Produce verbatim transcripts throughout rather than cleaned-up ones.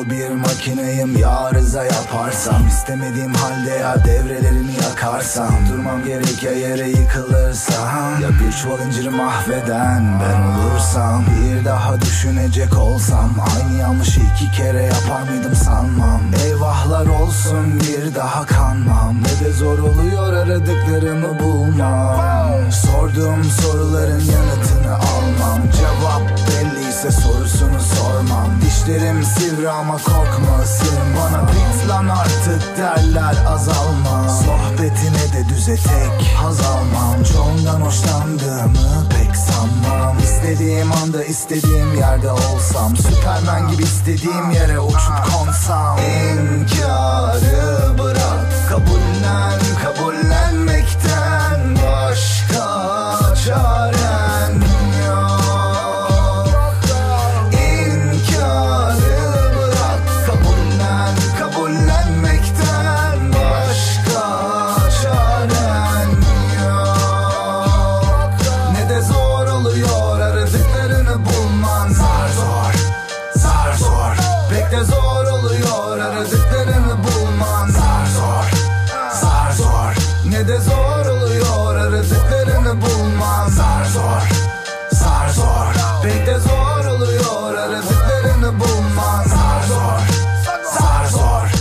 dolu bir makineyim. Ya arıza yaparsam, istemediğim halde ya devrelerini yakarsam, durmam gerek ya yere yıkılırsam, ya bir çuval inciri mahveden ben olursam, bir daha düşünecek olsam aynı yanlışı iki kere yapar mıydım sanmam. Eyvahlar olsun, bir daha kanmam. Ne de zor oluyor aradıklarımı bulmam. Sorduğum soruların yanıtını almam. Cevap belliyse sorusunu sormam. Dişlerim sivri ama korkma ısırın bana. Bit lan artık derler, azalma. Sohbetine de düze tek haz almam. Çoğundan hoşlandığımı pek sanmam. İstediğim anda istediğim yerde olsam, Süpermen gibi istediğim yere uçup konsam. İnkarı bırak, kabullen, kabullenmekten başka çaren yok. İnkarı bırak, kabullen, kabullenmekten başka çaren yok. Ne de zor oluyor aradıklarını bulman. Zar zor, zar zor, pek de zor oluyor aradıklarını bulman. Zar zor, zar zor, ne de zor oluyor aradıklarını bulman. Zar zor, zar zor, pek de zor oluyor aradıklarını bulman. Zar zor, zar zor.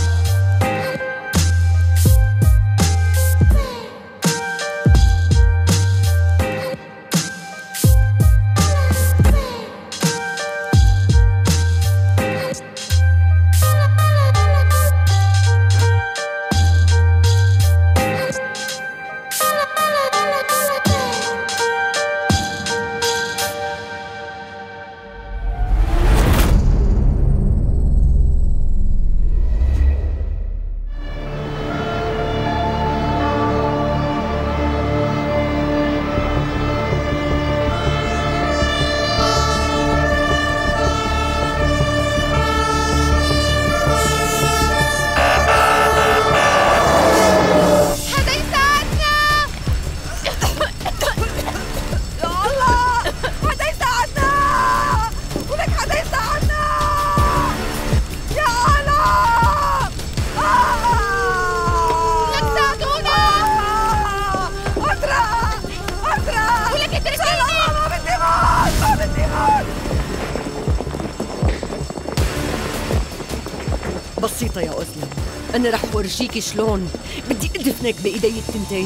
بسيطة يا أزلم، أنا رح ورجيكي شلون بدي أدفنك بإيدي التنتين.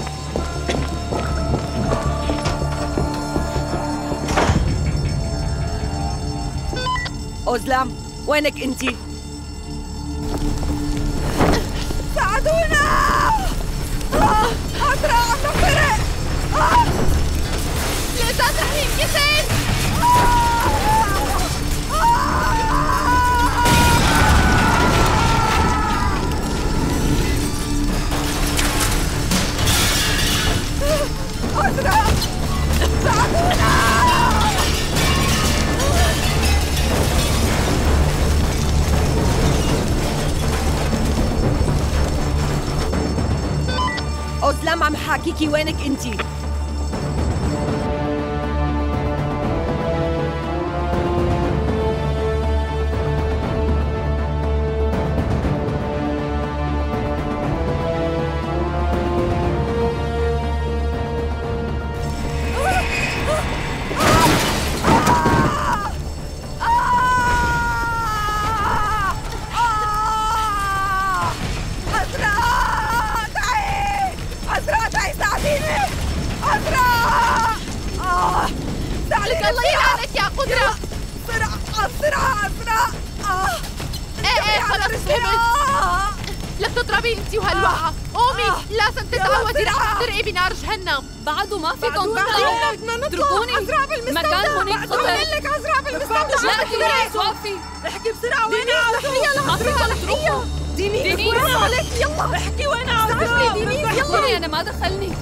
أزلم وينك أنتي؟ ساعدونا! أسرع عم تنفرق! الإزاز رح ينكسر! أسرع! ساعدونا! أزلم عم حاكيكي وينك أنتي؟ بعده ما فيكم تطلعوا. اتركوني، مكان هونيك خطر. بقول لك عزرا بالمستودع. لا كفاية صافي. احكي بسرعة وين عزرا؟ يلا ما فيكم تروحوا. ديني ديني عليك يلا احكي وين عزرا؟ ديني يلا أنا ما دخلني.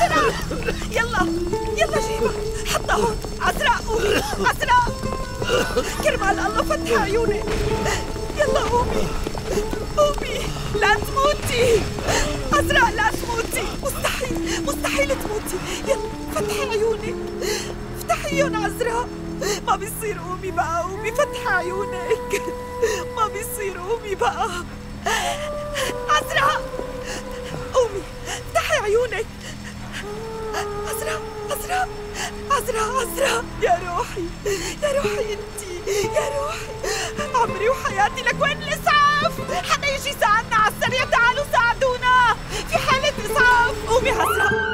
بسرعة. يلا يلا جيبها، حطها هون. عذراء قومي، عذراء كرمال الله فتح عيونك. يلا قومي قومي، لا تموتي عذراء، لا تموتي، مستحيل مستحيل تموتي. يلا فتحي عيونك، افتحيهم عذراء. ما بيصير، قومي بقى، قومي فتحي عيونك. ما بيصير، قومي بقى عذراء، قومي افتحي عيونك. عذراء عذراء عذراء عذراء، يا روحي يا روحي، انتي يا روحي، عمري وحياتي لك. وين الاسعاف؟ حدا يجي يساعدنا على السريع، تعالوا ساعدونا، في حالة اسعاف. قومي عذراء.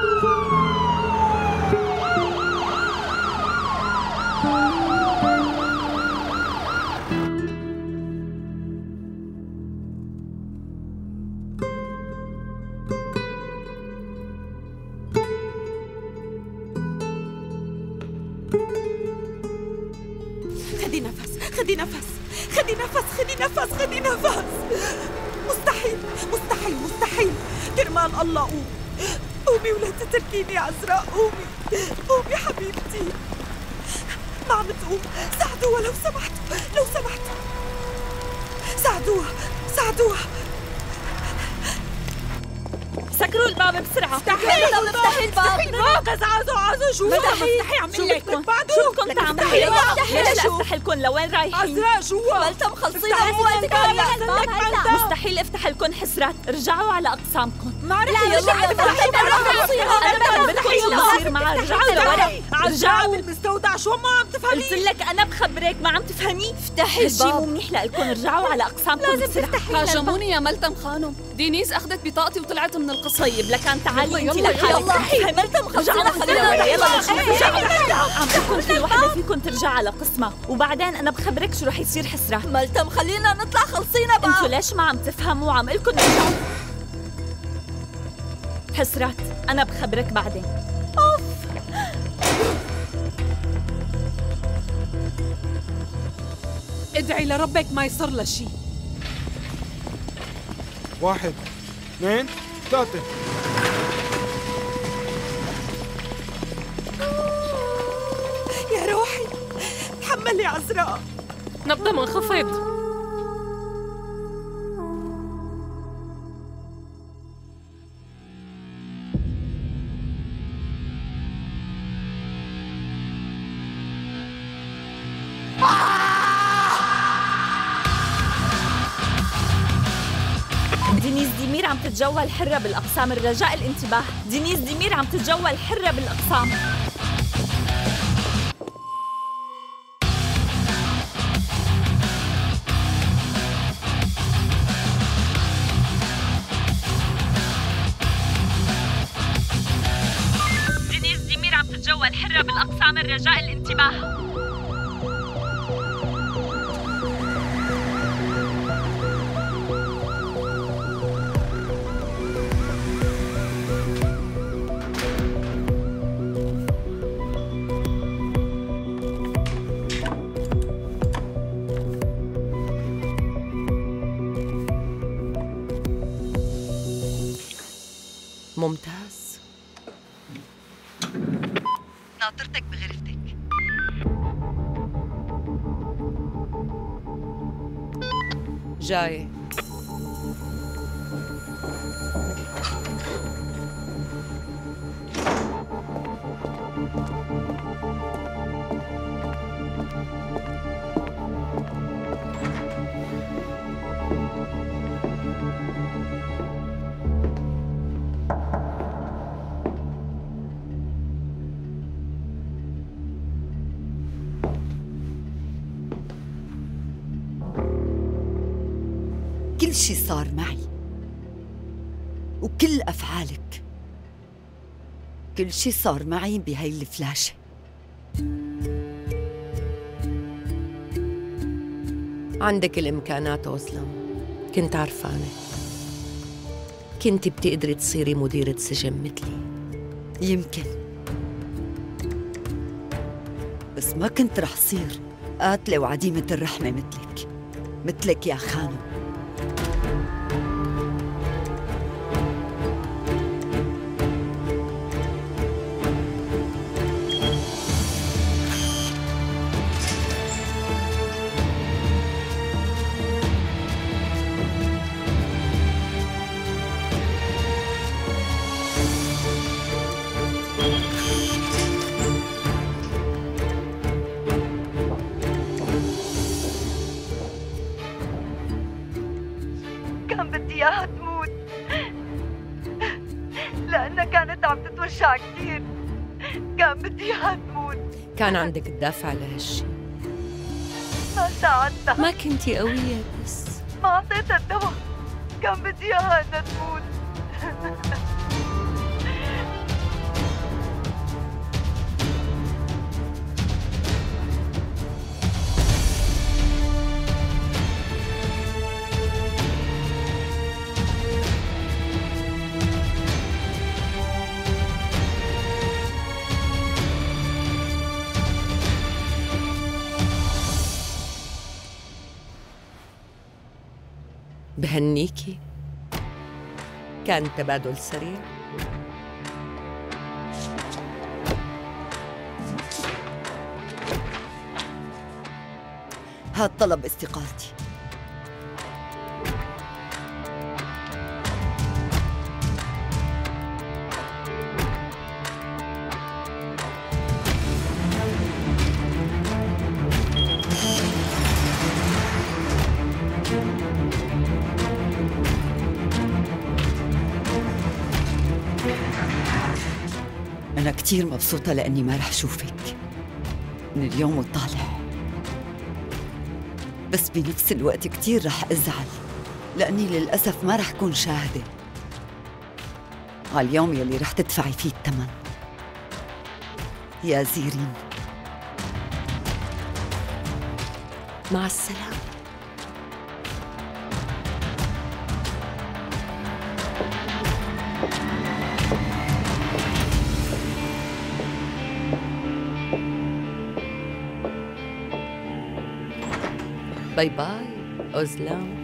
خدي نفس، خدي نفس، خدي نفس، خدي نفس، خدي نفس. مستحيل مستحيل مستحيل، كرمال الله قومي قومي ولا تتركيني عذراء. قومي قومي حبيبتي، ما عم تقوم. ساعدوها لو سمحتوا، لو سمحتوا ساعدوها ساعدوها. سكروا الباب بسرعة. افتحي الباب، افتحي الباب. غزة عزو عزو، شو افتحي، عم شو بدكم؟ بعده؟ شو بدكم تعملوا؟ يلا افتحي. ليش افتح لكم؟ لوين رايحين؟ عذراء جوا. ملتم خلصينا افتحي مو وقتك الباب، على أحسن الباب لك هلا. ملتم. مستحيل افتح لكم حسرات، ارجعوا على اقسامكم. ما عرفت. لا يلا رجعوا، افتحي افتحي الباب. خلصينا. انا بدكم شو بصير معها؟ رجعوا لورا، رجعوا بالمستودع. شو ما عم تفهمي؟ قلت لك انا بخبرك، ما عم تفهمي. افتحي هالشي مو الباب. منيح لكم، ارجعوا على اقسامكم. لازم تفتحي. هاجموني يا ملتم خانم. دينيس اخذت بطاقتي وطلعت من القصة. طيب لكان تعالي انت يلا، لحالك. يلا. تفهمي. ملتم خلصينا، خلينا ورا. يلا نشوف. عم بكون كل وحده فيكم ترجع على قسمها، وبعدين انا بخبرك شو رح يصير. حسرة ملتم خلينا نطلع، خلصينا بقى. انتوا ليش ما عم تفهموا؟ عم قلكم ترجعوا. حسرات انا بخبرك بعدين. ادعي لربك ما يصير له شيء. واحد اثنين ثلاثة. يا روحي تحملي عذراء. نبضة منخفض. دينيس ديمير عم تتجول حرة بالأقسام، الرجاء الانتباه. دينيس ديمير عم تتجول حرة بالأقسام. دينيس ديمير عم تتجول حرة بالأقسام، الرجاء الانتباه. ممتاز. ناطرتك بغرفتك. جاي. كل شي صار معي وكل أفعالك، كل شي صار معي بهاي الفلاشة. عندك الإمكانات أسلم، كنت عرفانة. كنت بتقدري تصيري مديرة سجن مثلي. يمكن، بس ما كنت رح صير قاتلة وعديمة الرحمة مثلك، مثلك يا خانم. كان بدي إياها تموت لأنها كانت عم تتوجع كثير. كان بدي إياها تموت. كان عندك الدافع لهالشي. ما ساعدتها. ما كنتي قوية بس. ما أعطيتها الدواء. كان بدي إياها إنها تموت. بهنيكي، كان تبادل سريع. هاد طلب استقالتي. أنا كتير مبسوطة لأني ما رح شوفك من اليوم وطالع، بس بنفس الوقت كتير رح أزعل لأني للأسف ما رح كون شاهدة على اليوم يلي رح تدفعي فيه الثمن يا زيرين. مع السلامة. باي باي أزلام.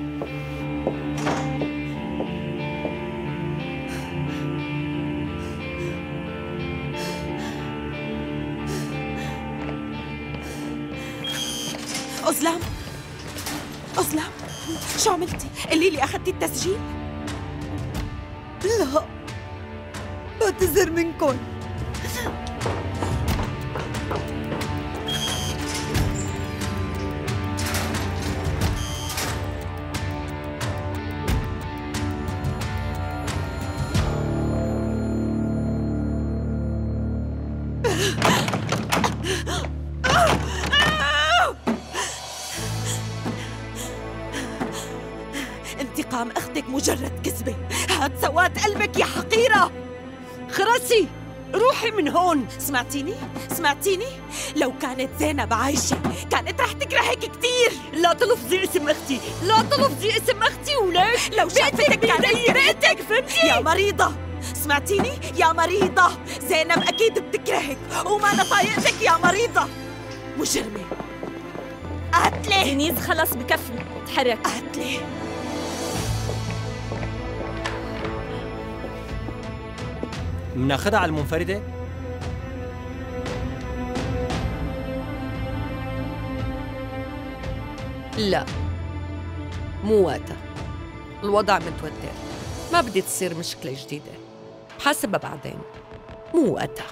أزلام أزلام شو عملتي؟ قولي لي أخذتي التسجيل؟ لا، بعتذر منكم. انتقام أختك مجرد كذبة. هاد سواد قلبك يا حقيرة. خرسي، روحي من هون. سمعتيني؟ سمعتيني؟ لو كانت زينب عايشة كانت رح تكرهك كتير. لا تلفظي اسم أختي، لا تلفظي اسم أختي. وليش؟ لو شافتك كانت كرهتك. فهمتي؟ يا مريضة، سمعتيني؟ يا مريضة، زينب أكيد بتكرهك وما أنا طايقتك يا مريضة. مجرمة، قاتلة. دينيز خلص بكفي، تحرك. قاتلة. مناخدها على المنفردة؟ لا، مو وقتها. الوضع متوتر، ما بدي تصير مشكلة جديدة. حاسبها بعدين، مو وقتها.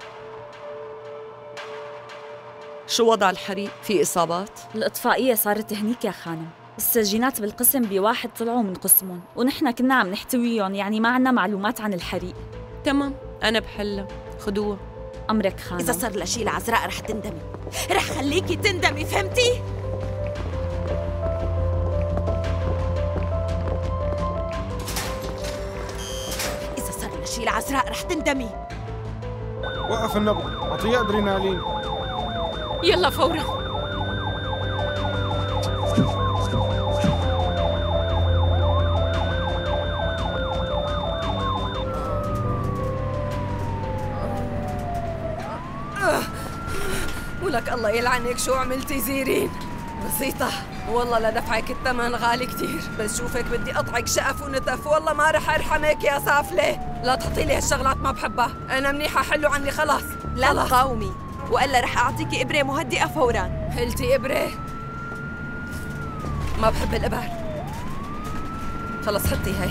شو وضع الحريق؟ في إصابات؟ الإطفائية صارت هنيك يا خانم. السجينات بالقسم بواحد طلعوا من قسمهم ونحن كنا عم نحتويهم، يعني ما عنا معلومات عن الحريق. تمام، أنا بحلها، خدوها. أمرك خانم. إذا صار لشي لعزراء رح تندمي، رح خليكي تندمي، فهمتي؟ إذا صار لشي لعزراء رح تندمي. وقف النبض، أعطيه أدرينالين. يلا فورا. ولك الله يلعنك، شو عملتي زيرين؟ بسيطة والله لدفعك الثمن غالي كتير، بس شوفك بدي أقطعك شقف ونتف، والله ما رح أرحمك يا سافلة. لا تحطي لي هالشغلات ما بحبها، أنا منيحة، حلو عني خلاص. لا تقاومي وإلا رح أعطيكي إبرة مهدئة فوراً. قلتي إبرة؟ ما بحب الإبر. خلص حطي هاي.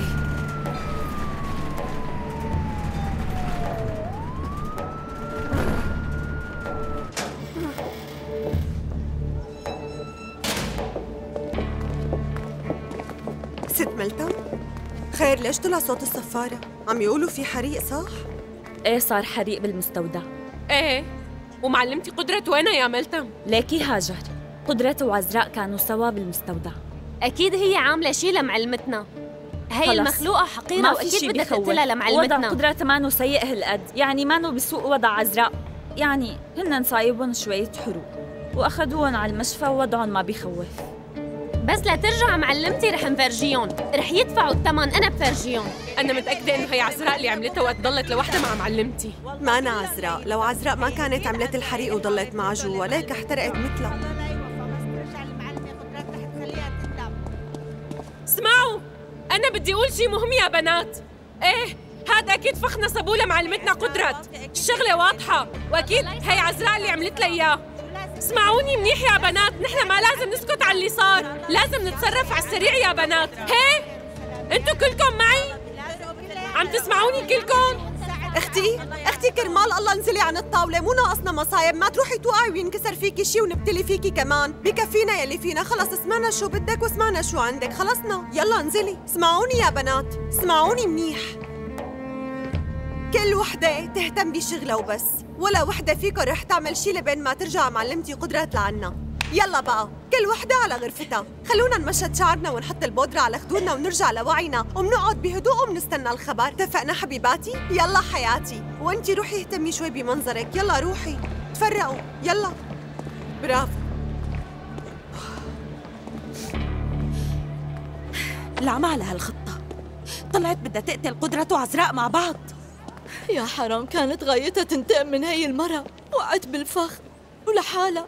ست ملتم، خير ليش طلع صوت الصفارة؟ عم يقولوا في حريق صح؟ ايه صار حريق بالمستودع. ايه ومعلمتي قدرة وينها يا ملتم؟ ليكي هاجر، قدرة وعزراء كانوا سوا بالمستودع. أكيد هي عاملة شي لمعلمتنا. هي خلص. المخلوقة حقيرة وأكيد بدها تقتلها لمعلمتنا. وضع قدرة مانو سيء هالقد، يعني مانو بسوء وضع عزراء، يعني هن صايبهم شوية حروق وأخذوهم على المشفى ووضعهم ما بيخوف. بس لترجع معلمتي رح نفرجيهم، رح يدفعوا الثمن، أنا بفرجيهم. أنا متأكدة إنه هي عزراء اللي عملتها وقت ضلت لوحدها مع معلمتي. ما أنا عزراء، لو عزراء ما كانت عملت الحريق وضلت معه جوا، ليك احترقت مثلها. اسمعوا، أنا بدي أقول شي مهم يا بنات. إيه، هذا أكيد فخنا صابوه لمعلمتنا قدرة، الشغلة واضحة، وأكيد هي عزراء اللي عملت لها إياه. اسمعوني منيح يا بنات، نحن ما لازم نسكت على اللي صار، لازم نتصرف على السريع يا بنات. هي انتوا كلكم معي؟ عم تسمعوني كلكم؟ اختي اختي كرمال الله انزلي عن الطاولة، مو ناقصنا مصايب، ما تروحي توقعي وينكسر فيكي شي ونبتلي فيكي كمان، بكفينا يلي فينا، خلص سمعنا شو بدك وسمعنا شو عندك، خلصنا، يلا انزلي. اسمعوني يا بنات، اسمعوني منيح. كل وحدة تهتم بشغلها وبس، ولا وحدة فيكم رح تعمل شي لبين ما ترجع معلمتي قدرة لعنا. يلا بقى كل وحدة على غرفتها، خلونا نمشط شعرنا ونحط البودرة على خدودنا ونرجع لوعينا ومنقعد بهدوء ومنستنى الخبر، اتفقنا حبيباتي؟ يلا حياتي، وانتي روحي اهتمي شوي بمنظرك، يلا روحي تفرقوا، يلا. برافو. العمى على هالخطة، طلعت بدها تقتل قدرة وعزراء مع بعض. يا حرام، كانت غايتها تنتقم من هي المرة، وقعت بالفخ ولحالها.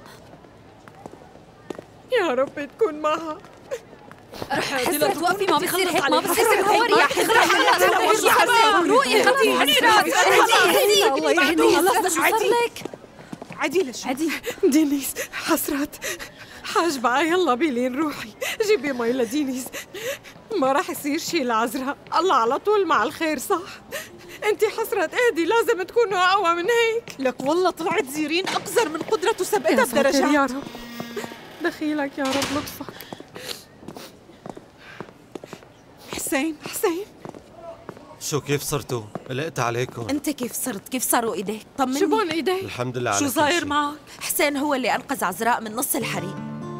يا رب تكون معها. حسرت توقفي، ما بصير هيك، ما بصير هيك يا حسرت. روقي خدي الله يهديك. خلص شو صار لك؟ عديلة شو؟ عدي دينيس، حسرت حاجبة، يلا بيلين روحي جيبي مي لدينيس، ما راح يصير شي لعزراء، الله على طول مع الخير صح؟ انتي حسرت اهدي، لازم تكونوا اقوى من هيك. لك والله طلعت زيرين اقذر من قدرة وسبقتها بدرجات. يا رب دخيلك يا رب لطفك. حسين حسين شو كيف صرتوا؟ قلقت عليكم. انت كيف صرت؟ كيف صاروا ايديك؟ طمني. شو بون ايديك؟ الحمد لله على شو كل صاير شي. معك؟ حسين هو اللي انقذ عزراء من نص الحريق.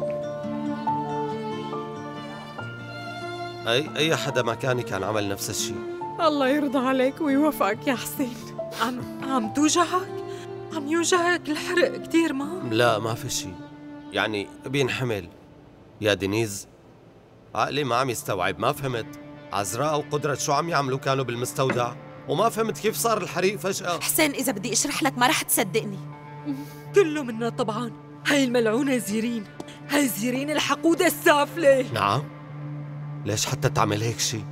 اي اي حدا مكاني كان عمل نفس الشيء. الله يرضى عليك ويوفقك يا حسين. عم عم توجعك؟ عم يوجعك الحرق كثير ما؟ لا ما في شيء، يعني بينحمل. يا دينيز عقلي ما عم يستوعب، ما فهمت عزراء وقدرة شو عم يعملوا كانوا بالمستودع، وما فهمت كيف صار الحريق فجأة. حسين إذا بدي أشرح لك ما رح تصدقني. كله منا طبعاً، هاي الملعونة زيرين، هاي زيرين الحقودة السافلة. نعم؟ ليش حتى تعمل هيك شيء؟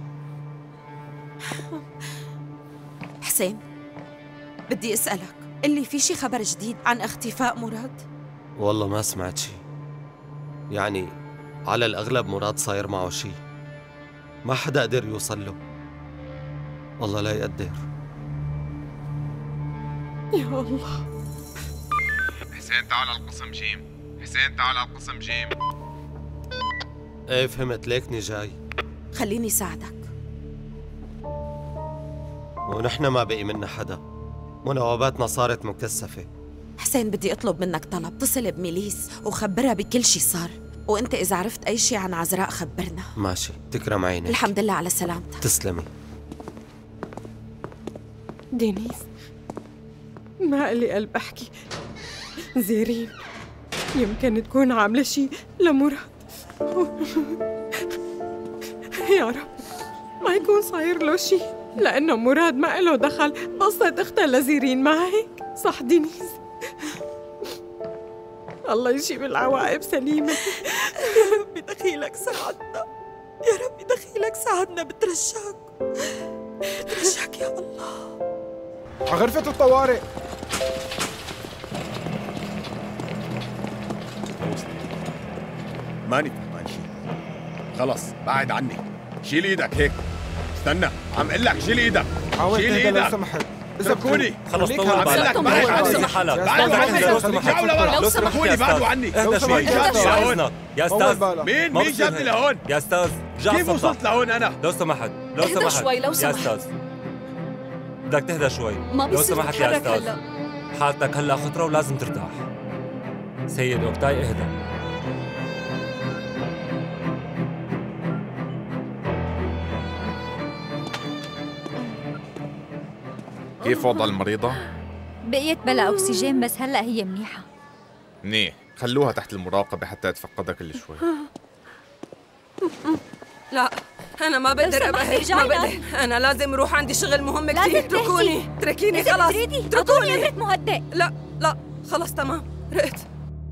حسين بدي أسألك، اللي في شي خبر جديد عن اختفاء مراد؟ والله ما سمعت شيء، يعني على الأغلب مراد صاير معه شيء، ما حدا قدر يوصل له. والله لا يقدر. يا الله. حسين تعال على القسم جيم، حسين تعال على القسم جيم. ايه فهمت، ليكني جاي. خليني ساعدك. ونحن ما بقي منا حدا، ونواباتنا صارت مكثفة. حسين بدي أطلب منك طلب، اتصل بميليس وخبرها بكل شي صار، وانت إذا عرفت أي شي عن عزراء خبرنا. ماشي، تكرم عينك. الحمد لله على سلامتك. تسلمي. دينيس ما إلي قلب أحكي، زيرين يمكن تكون عاملة شي لمراد. يا رب ما يكون صاير له شي، لأنه مراد ما له دخل بقصة أختها لزيرين، ما هيك؟ صح دينيس؟ الله يجيب العواقب سليمة. يا ربي دخيلك ساعدنا، يا ربي دخيلك ساعدنا، بترجاك بترجاك يا الله. غرفة الطوارئ. ماني فهمان شي، خلص بعد عني، شيل ايدك هيك. استنى عم اقول لك شيل ايدك، حاول شيل تهدى لو ايدك. سمحت. اتركوني. خلص طول عم بالك لك بعد بعد عني حالك. بعد عني لو سمحت رجعوا لورا. لو سمحت اتركوني بعدوا عني. اهدى شوي لهون يا استاذ. مين مين جابني لهون؟ يا استاذ رجع كيف وصلت لهون انا؟ لو سمحت لو اهدى سمحت شوي، لو يا سمحت. استاذ بدك تهدى شوي. ما لو بيصير سمحت يا تتحرك استاذ. هلا. حالتك هلا خطره ولازم ترتاح. سيد اوكتاي اهدى. كيف وضع المريضة؟ بقيت بلا أكسجين بس هلأ هي منيحة. منيح، خلوها تحت المراقبة حتى تفقدها كل شوي. لا أنا ما بقدر أبقى هيك، ما بقدر. أنا لازم أروح، عندي شغل مهم كثير. اتركوني اتركيني خلاص. اتركوني. أعطوني مهدئ. لا لا خلاص تمام، رقت.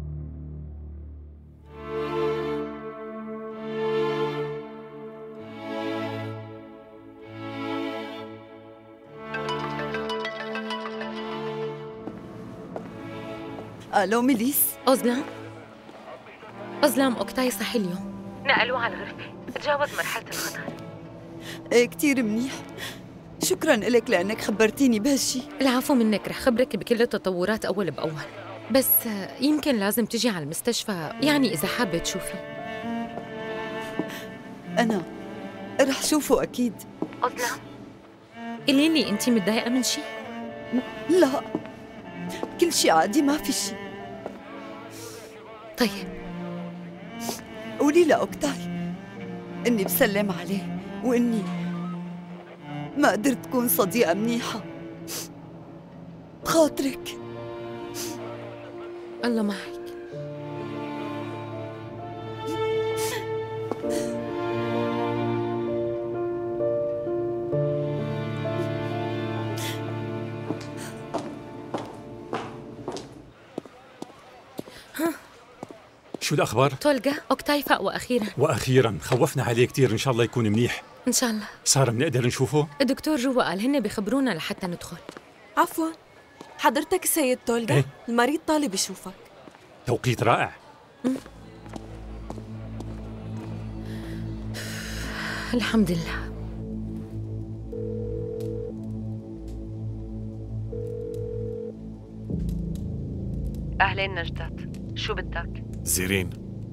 الو ميليس. أظلم أظلم أوكتاي صحي اليوم. نقلوه على الغرفة، تجاوز مرحلة الخطر. ايه كتير منيح. شكرا لك لأنك خبرتيني بهالشي. العفو منك، رح خبرك بكل التطورات أول بأول. بس يمكن لازم تجي على المستشفى، يعني إذا حابة تشوفي. أنا رح شوفه أكيد. أظلم قولي لي أنت متضايقة من شي؟ لا كل شي عادي، ما في شي. طيب قولي لأوكتاي إني بسلم عليه وإني ما قدرت تكون صديقة منيحة. بخاطرك. الله معك. شو الأخبار؟ تولغا أوكتاي فاق وأخيرا. وأخيرا خوفنا عليه كثير، إن شاء الله يكون منيح. إن شاء الله. سارة بنقدر نشوفه؟ الدكتور جوا قال هن بيخبرونا لحتى ندخل. عفوا حضرتك سيد تولغا؟ إيه؟ المريض طالب يشوفك. توقيت رائع. الحمد لله. أهلين نجدات، شو بدك؟ زيرين،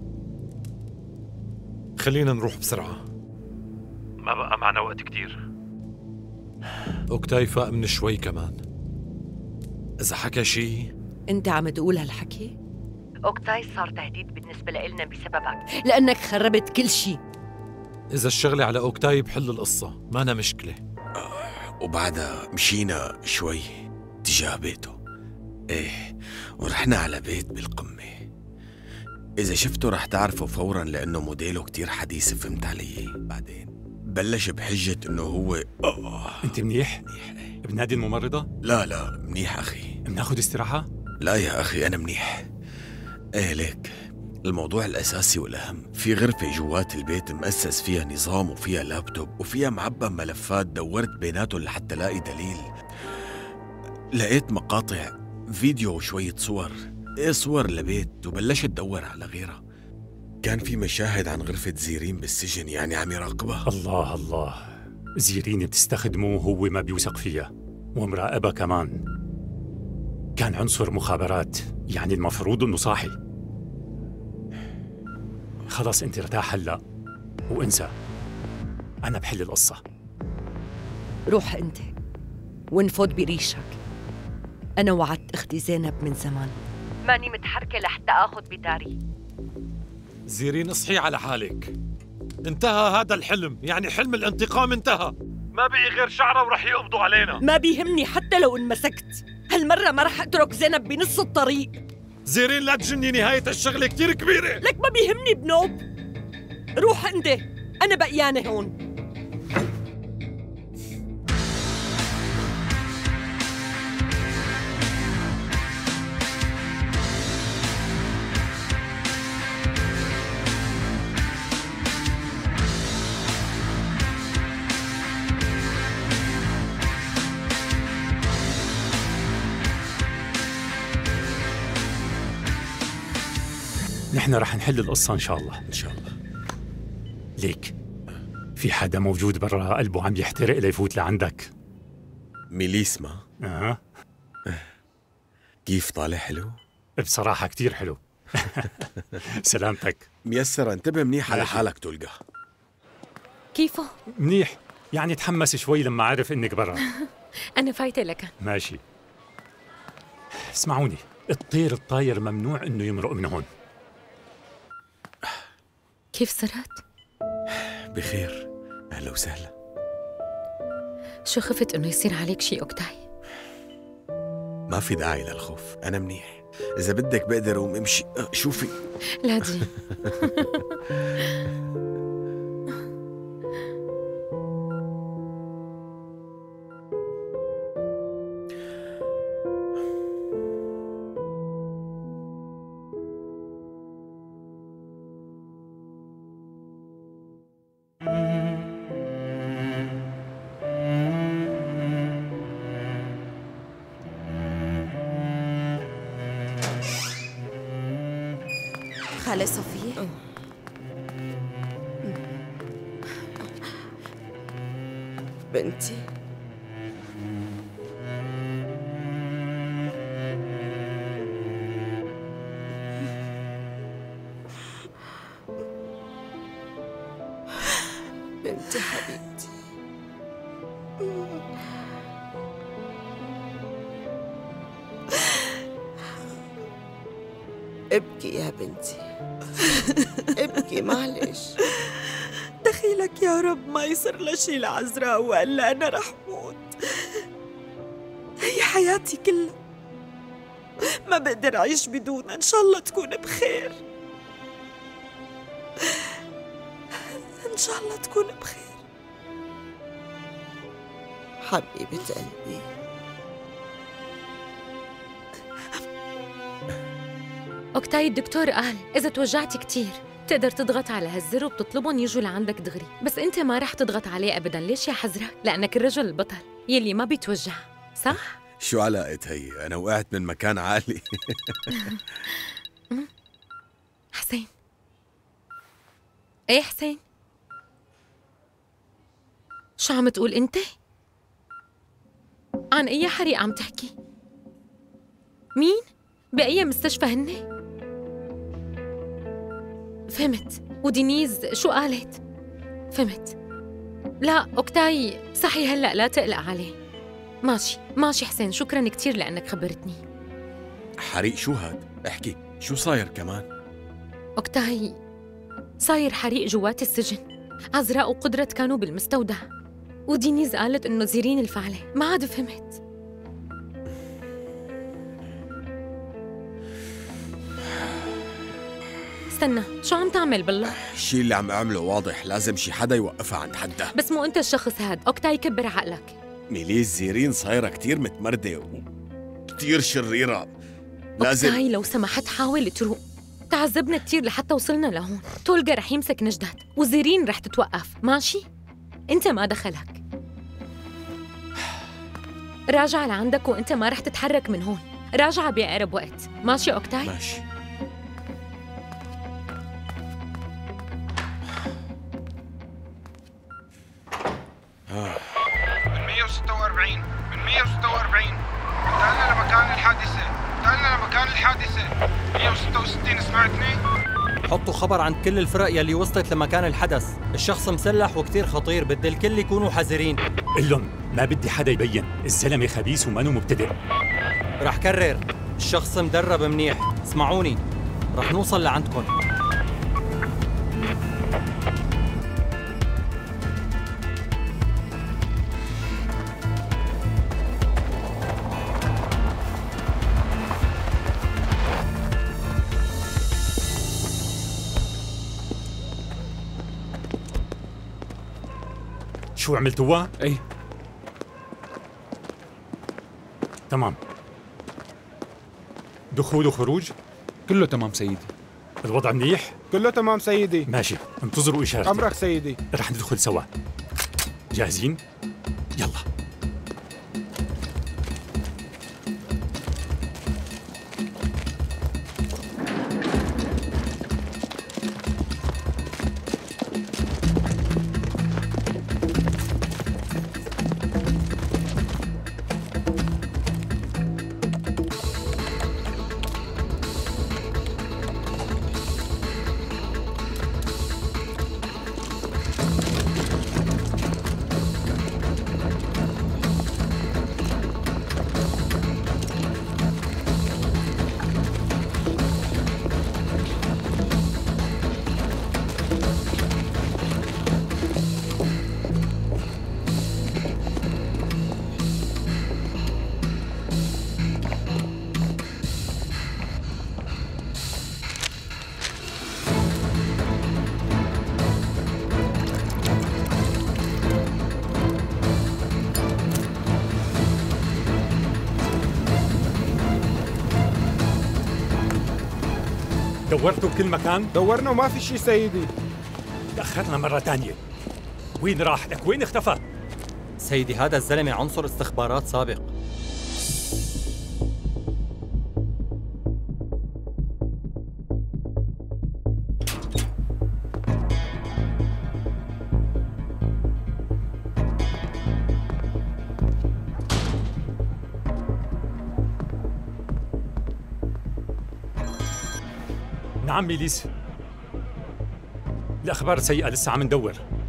خلينا نروح بسرعة، ما بقى معنا وقت كتير. أوكتاي فاق من شوي كمان، إذا حكى شي. أنت عم تقول هالحكي؟ أوكتاي صار تهديد بالنسبة لإلنا بسببك، لأنك خربت كل شي. إذا الشغلة على أوكتاي بحل القصة، ما أنا مشكلة. وبعدها مشينا شوي تجاه بيته. ايه ورحنا على بيت بالقمة. إذا شفته رح تعرفه فوراً لأنه موديله كتير حديث، فهمت علي؟ بعدين بلش بحجة إنه هو آه. أنت منيح؟ منيح ايه. بنادي الممرضة؟ لا لا منيح أخي. بناخد استراحة؟ لا يا أخي أنا منيح. ايه ليك الموضوع الأساسي والأهم، في غرفة جوات البيت مؤسس فيها نظام وفيها لابتوب وفيها معبى ملفات، دورت بيناتهم لحتى لاقي دليل. لقيت مقاطع فيديو وشوية صور، ايه صور لبيت، وبلشت تدور على غيرها. كان في مشاهد عن غرفة زيرين بالسجن، يعني عم يراقبها. الله الله، زيرين بتستخدمه وهو ما بيوثق فيها، ومراقبة كمان. كان عنصر مخابرات، يعني المفروض انه صاحي. خلص انت ارتاح هلا وانسى، انا بحل القصة. روح انت وانفض بريشك. أنا وعدت أختي زينب من زمان. ماني متحركة لحتى آخذ بداري. زيرين اصحي على حالك، انتهى هذا الحلم، يعني حلم الانتقام انتهى، ما بقي غير شعره ورح يقبضوا علينا. ما بيهمني حتى لو انمسكت، هالمرة ما رح أترك زينب بنص الطريق. زيرين لا تجني، نهاية الشغلة كتير كبيرة. لك ما بيهمني بنوب. روح انت، أنا بقيانة هون. نحن رح نحل القصة إن شاء الله. إن شاء الله. ليك في حدا موجود برا قلبه عم يحترق ليفوت لعندك؟ ميليسما. اها. كيف طالع حلو؟ بصراحة كتير حلو. سلامتك. ميسرة، انتبه منيح على حالك تلقى. كيفه؟ منيح، يعني تحمس شوي لما عرف انك برا. أنا فايتة لك. ماشي. اسمعوني، الطير الطاير ممنوع انه يمرق من هون. كيف صرت؟ بخير، اهلا وسهلا. شو خفت انه يصير عليك شيء اوكتاي؟ ما في داعي للخوف، انا منيح. اذا بدك بقدر اقوم امشي. شوفي. لا دي. خالة صفية. بنتي بنتي حبيبتي. ابكي يا بنتي، ابكي معلش. دخيلك يا رب ما يصير لها شي لعزراء وإلا أنا رح موت. هي حياتي كلها، ما بقدر أعيش بدونها. إن شاء الله تكون بخير، إن شاء الله تكون بخير. حبيبة قلبي. اوكتاي، الدكتور قال إذا توجعتي كتير تقدر تضغط على هالزر وبتطلبهم يجوا لعندك دغري، بس أنت ما رح تضغط عليه أبداً. ليش يا حزرة؟ لأنك الرجل البطل يلي ما بيتوجع، صح؟ شو علاقة هي؟ أنا وقعت من مكان عالي. حسين. إيه حسين؟ شو عم تقول أنت؟ عن أي حريق عم تحكي؟ مين؟ بأي مستشفى هن؟ فهمت. ودينيز شو قالت؟ فهمت. لا اوكتاي، صحي هلأ، لا تقلق عليه. ماشي ماشي حسين، شكراً كتير لأنك خبرتني. حريق شو هاد؟ احكي، شو صاير كمان؟ اوكتاي، صاير حريق جوات السجن. عزراء وقدرت كانوا بالمستودع، ودينيز قالت إنه زيرين الفعلة. ما عاد فهمت. استنى، شو عم تعمل بالله؟ الشيء اللي عم اعمله واضح، لازم شي حدا يوقفها عند حدها. بس مو انت الشخص هاد. اوكتاي، كبر عقلك. ميليس، زيرين صايرة كتير متمردة وكتير شريرة. لازم اوكتاي لو سمحت حاول تروق. تعذبنا كتير لحتى وصلنا لهون. تولغا رح يمسك نجدات وزيرين رح تتوقف، ماشي؟ انت ما دخلك. راجع لعندك وانت ما رح تتحرك من هون. راجع بأقرب وقت، ماشي اوكتاي؟ ماشي. من مية وستة وأربعين من مية وستة وأربعين انتقلنا لمكان الحادثة انتقلنا لمكان الحادثة مية وستة وستين. سمعتني؟ حطوا خبر عند كل الفرق يلي وصلت لمكان الحدث. الشخص مسلح وكتير خطير، بدي الكل يكونوا حذرين. قلن ما بدي حدا يبين، الزلمة خبيث ومانو مبتدئ. رح كرر، الشخص مدرب منيح. اسمعوني، رح نوصل لعندكم. شو عملتوها؟ ايه تمام. دخول وخروج؟ كله تمام سيدي. الوضع منيح؟ كله تمام سيدي. ماشي، انتظروا إشارتي. أمرك سيدي. رح ندخل سوا. جاهزين؟ يلا. دورتوا بكل مكان؟ دورنا وما في شيء سيدي. تأخرنا مرة تانية. وين راح لك؟ وين اختفى؟ سيدي هذا الزلمة عنصر استخبارات سابق. نعم ميليس، الأخبار سيئة، لسه عم ندور.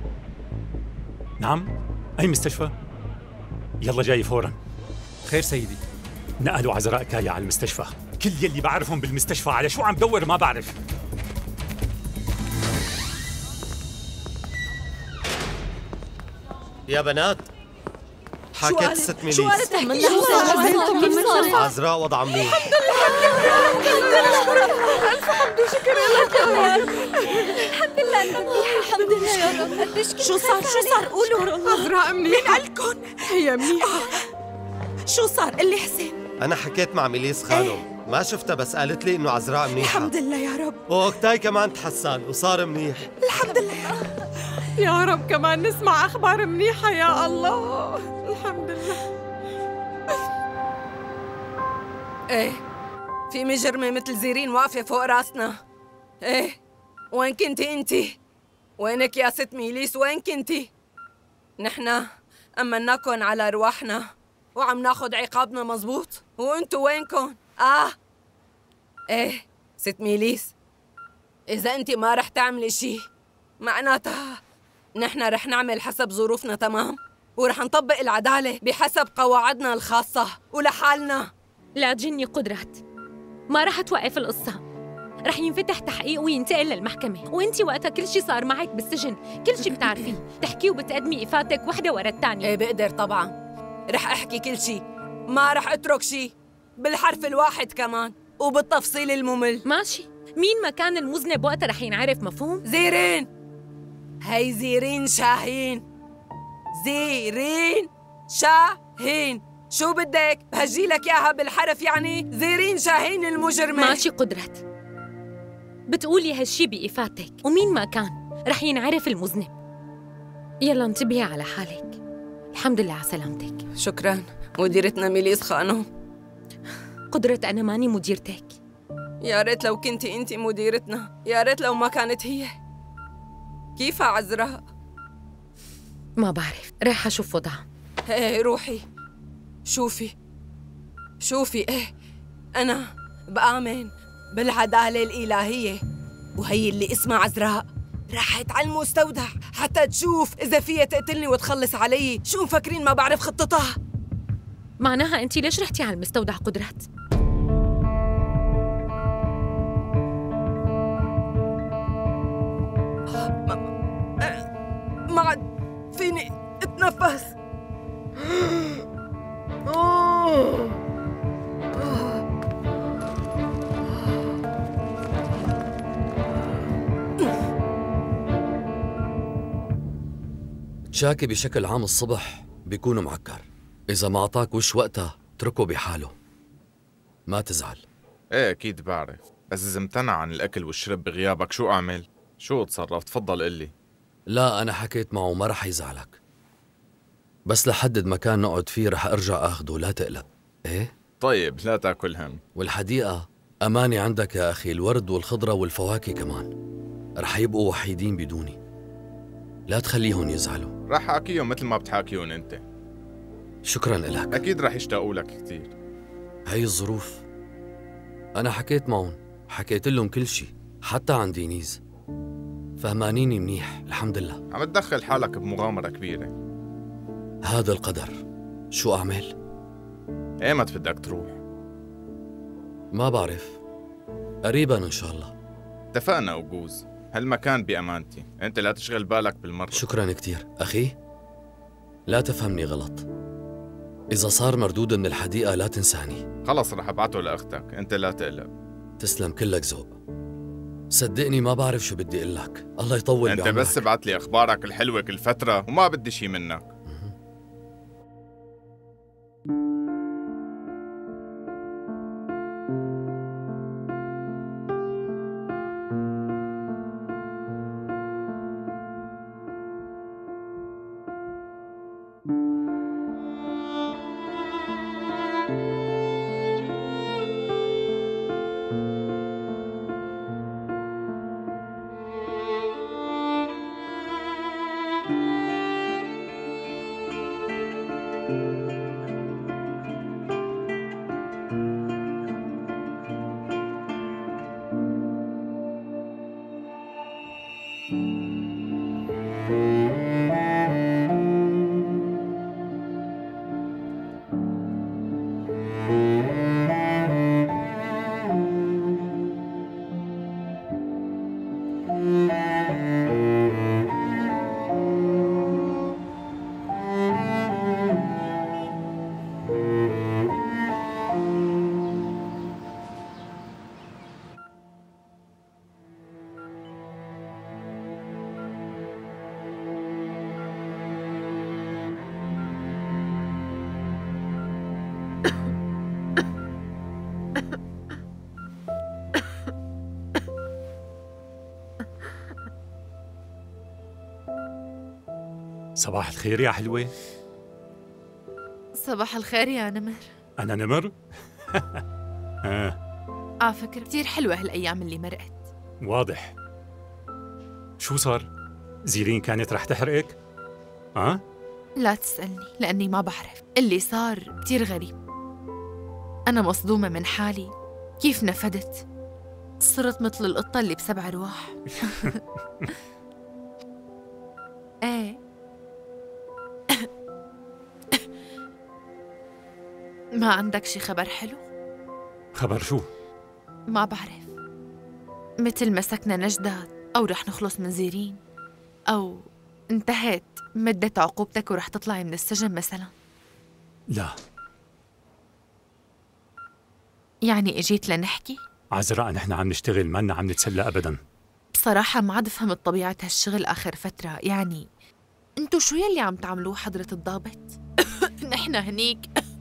نعم، أي مستشفى؟ يلا جاي فوراً. خير سيدي. نقلوا عزراء كايا على المستشفى. كل يلي بعرفهم بالمستشفى على شو عم دور ما بعرف. يا بنات، حكت ست ميليس شو قالت؟ شو صار؟ عزراء وضعها منيح. ألف حمد وشكر لك يا رب. الحمد لله أنت منيحة. الحمد لله يا رب. قديش كنت شو صار؟ شو صار؟ قولوا. عزراء منيحة. مين قالكن؟ هي منيحة. شو صار؟ قلي حسين. أنا حكيت مع ميليس خانم، ما شفتها بس قالت لي إنه عزراء منيحة. الحمد لله يا رب. وأوكتاي كمان تحسن وصار منيح. الحمد لله يا رب. يا رب كمان نسمع أخبار منيحة يا الله. الحمد لله. ايه في مجرمة مثل زيرين واقفة فوق راسنا. ايه وين كنتي انتي؟ وينك يا ست ميليس؟ وين كنتي؟ نحنا أمناكن على رواحنا وعم ناخد عقابنا مزبوط، وانتو وينكن؟ آه ايه ست ميليس، إذا انتي ما رح تعملي شي معناتها نحن رح نعمل حسب ظروفنا، تمام؟ ورح نطبق العدالة بحسب قواعدنا الخاصة ولحالنا. لا تجني قدرات، ما رح توقف القصة، رح ينفتح تحقيق وينتقل للمحكمة، وانتي وقتها كل شي صار معك بالسجن، كل شي بتعرفيه، تحكي وبتقدمي إفادتك وحدة ورا الثانية. ايه بقدر طبعا، رح أحكي كل شي، ما رح أترك شي، بالحرف الواحد كمان وبالتفصيل الممل. ماشي، مين ما كان المذنب وقتها رح ينعرف، مفهوم؟ زيرين، هي زيرين شاهين، زيرين شاهين، شو بدك؟ هجيلك اياها بالحرف يعني؟ زيرين شاهين المجرمة. ماشي قدرت، بتقولي هالشي بإفادتك، ومين ما كان رح ينعرف المذنب. يلا انتبهي على حالك، الحمد لله على سلامتك. شكراً مديرتنا ميليس خانم. قدرت أنا ماني مديرتك. يا ريت لو كنتي انتي مديرتنا، يا ريت لو ما كانت هي. كيف عزراء؟ ما بعرف، رايحة أشوف وضعها. ايه روحي شوفي شوفي. ايه أنا بآمن بالعدالة الإلهية، وهي اللي اسمها عزراء راحت على المستودع حتى تشوف إذا فيها تقتلني وتخلص علي. شو مفكرين ما بعرف خطتها؟ معناها أنتِ ليش رحتي على المستودع قدرات؟ ما عاد فيني اتنفس. تشاكي بشكل عام الصبح بيكون معكر، إذا ما أعطاك وش وقتها اتركه بحاله، ما تزعل. ايه أكيد بعرف، بس إذا امتنع عن الأكل والشرب بغيابك شو أعمل؟ شو أتصرف؟ تفضل قلي. لا أنا حكيت معه ما رح يزعلك، بس لحدد مكان نقعد فيه رح أرجع أخده، لا تقلق. إيه؟ طيب لا تاكل هم. والحديقة أمانة عندك يا أخي، الورد والخضرة والفواكه كمان رح يبقوا وحيدين بدوني، لا تخليهم يزعلوا. رح أحاكيهم مثل ما بتحاكيهم أنت. شكراً إلك. أكيد رح يشتاقوا لك كثير. هي الظروف، أنا حكيت معهم، حكيت لهم كل شيء حتى عن دينيز، فهمانيني منيح الحمد لله. عم تدخل حالك بمغامرة كبيرة. هذا القدر، شو أعمل؟ ايمت بدك تروح؟ ما بعرف، قريباً إن شاء الله. اتفقنا وجوز، هالمكان بأمانتي، أنت لا تشغل بالك بالمرة. شكراً كتير أخي، لا تفهمني غلط، إذا صار مردود من الحديقة لا تنساني. خلص رح أبعته لأختك، أنت لا تقلق. تسلم، كلك ذوق. صدقني ما بعرف شو بدي أقول لك، الله يطول أنت بعمرك. بس ابعت لي أخبارك الحلوة كل فترة وما بدي شي منك. صباح الخير يا حلوة. صباح الخير يا نمر. أنا نمر؟ آه. على فكرة كتير حلوة هالأيام اللي مرقت. واضح. شو صار؟ زيرين كانت رح تحرقك؟ ها؟ لا تسألني لأني ما بعرف. اللي صار كتير غريب. أنا مصدومة من حالي. كيف نفدت؟ صرت مثل القطة اللي بسبع أرواح. ايه ما عندك شي خبر حلو؟ خبر شو؟ ما بعرف. مثل مسكنا نجدات أو رح نخلص من زيرين أو انتهت مدة عقوبتك ورح تطلعي من السجن مثلا. لا. يعني اجيت لنحكي؟ عذراء نحن عم نشتغل ما عم نتسلى أبدا. بصراحة ما عاد فهمت طبيعة هالشغل آخر فترة. يعني انتو شو يلي عم تعملوه حضرة الضابط؟ نحن هنيك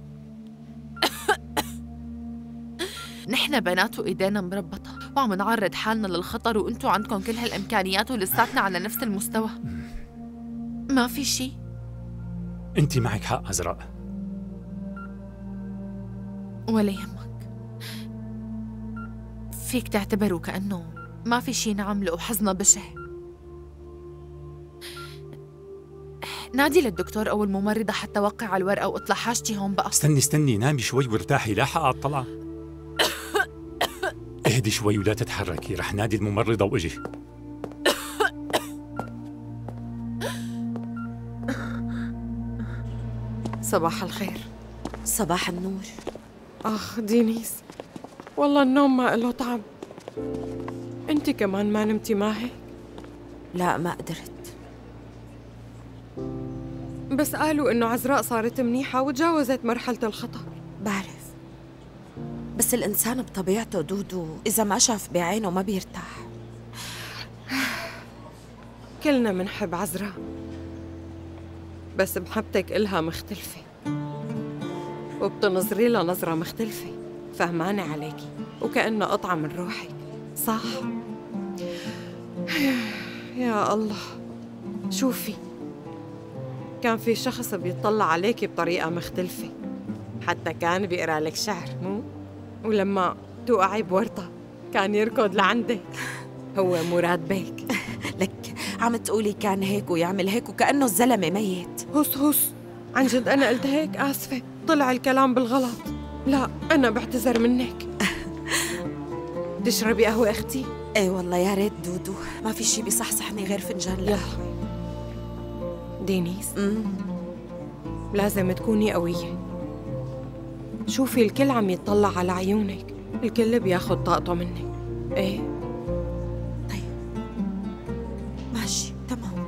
نحن بنات وإيدينا مربطة وعم نعرض حالنا للخطر وانتو عندكم كل هالإمكانيات ولساتنا على نفس المستوى. ما في شي. انت معك حق عذراء. ولا يهمك. فيك تعتبروا كأنه ما في شي نعمله وحظنا بشع. نادي للدكتور أو الممرضة حتى وقع على الورقة واطلع حاجتي هون بقى. استني استني نامي شوي وارتاحي لاحق على الطلعة. اهدي شوي ولا تتحركي، رح نادي الممرضة واجي. صباح الخير. صباح النور. آخ دينيس، والله النوم ما له طعم. أنت كمان ما نمتي ما هيك؟ لا ما قدرت. بس قالوا إنه عذراء صارت منيحة وتجاوزت مرحلة الخطر. بعرف، بس الإنسان بطبيعته دودو إذا ما شاف بعينه ما بيرتاح. كلنا منحب عذراء، بس محبتك إلها مختلفة وبتنظري لها نظرة مختلفة. فهمانة عليكي وكأنها قطعة من روحك، صح؟ يا الله، شوفي، كان في شخص بيطلع عليكي بطريقة مختلفة، حتى كان بيقرأ لك شعر، مو؟ ولما توقعي بورطة كان يركض لعندك. هو مراد بيك. لك عم تقولي كان هيك ويعمل هيك وكأنه الزلمة ميت. هس هس، عن جد أنا قلت هيك، آسفة، طلع الكلام بالغلط. لا أنا بعتذر منك. تشربي قهوة أختي؟ ايه والله يا ريت دودو، ما في شي بيصحصحني غير فنجان القهوة. دينيس، لازم تكوني قوية. شوفي الكل عم يتطلع على عيونك، الكل بياخد طاقته منك. ايه طيب ماشي تمام.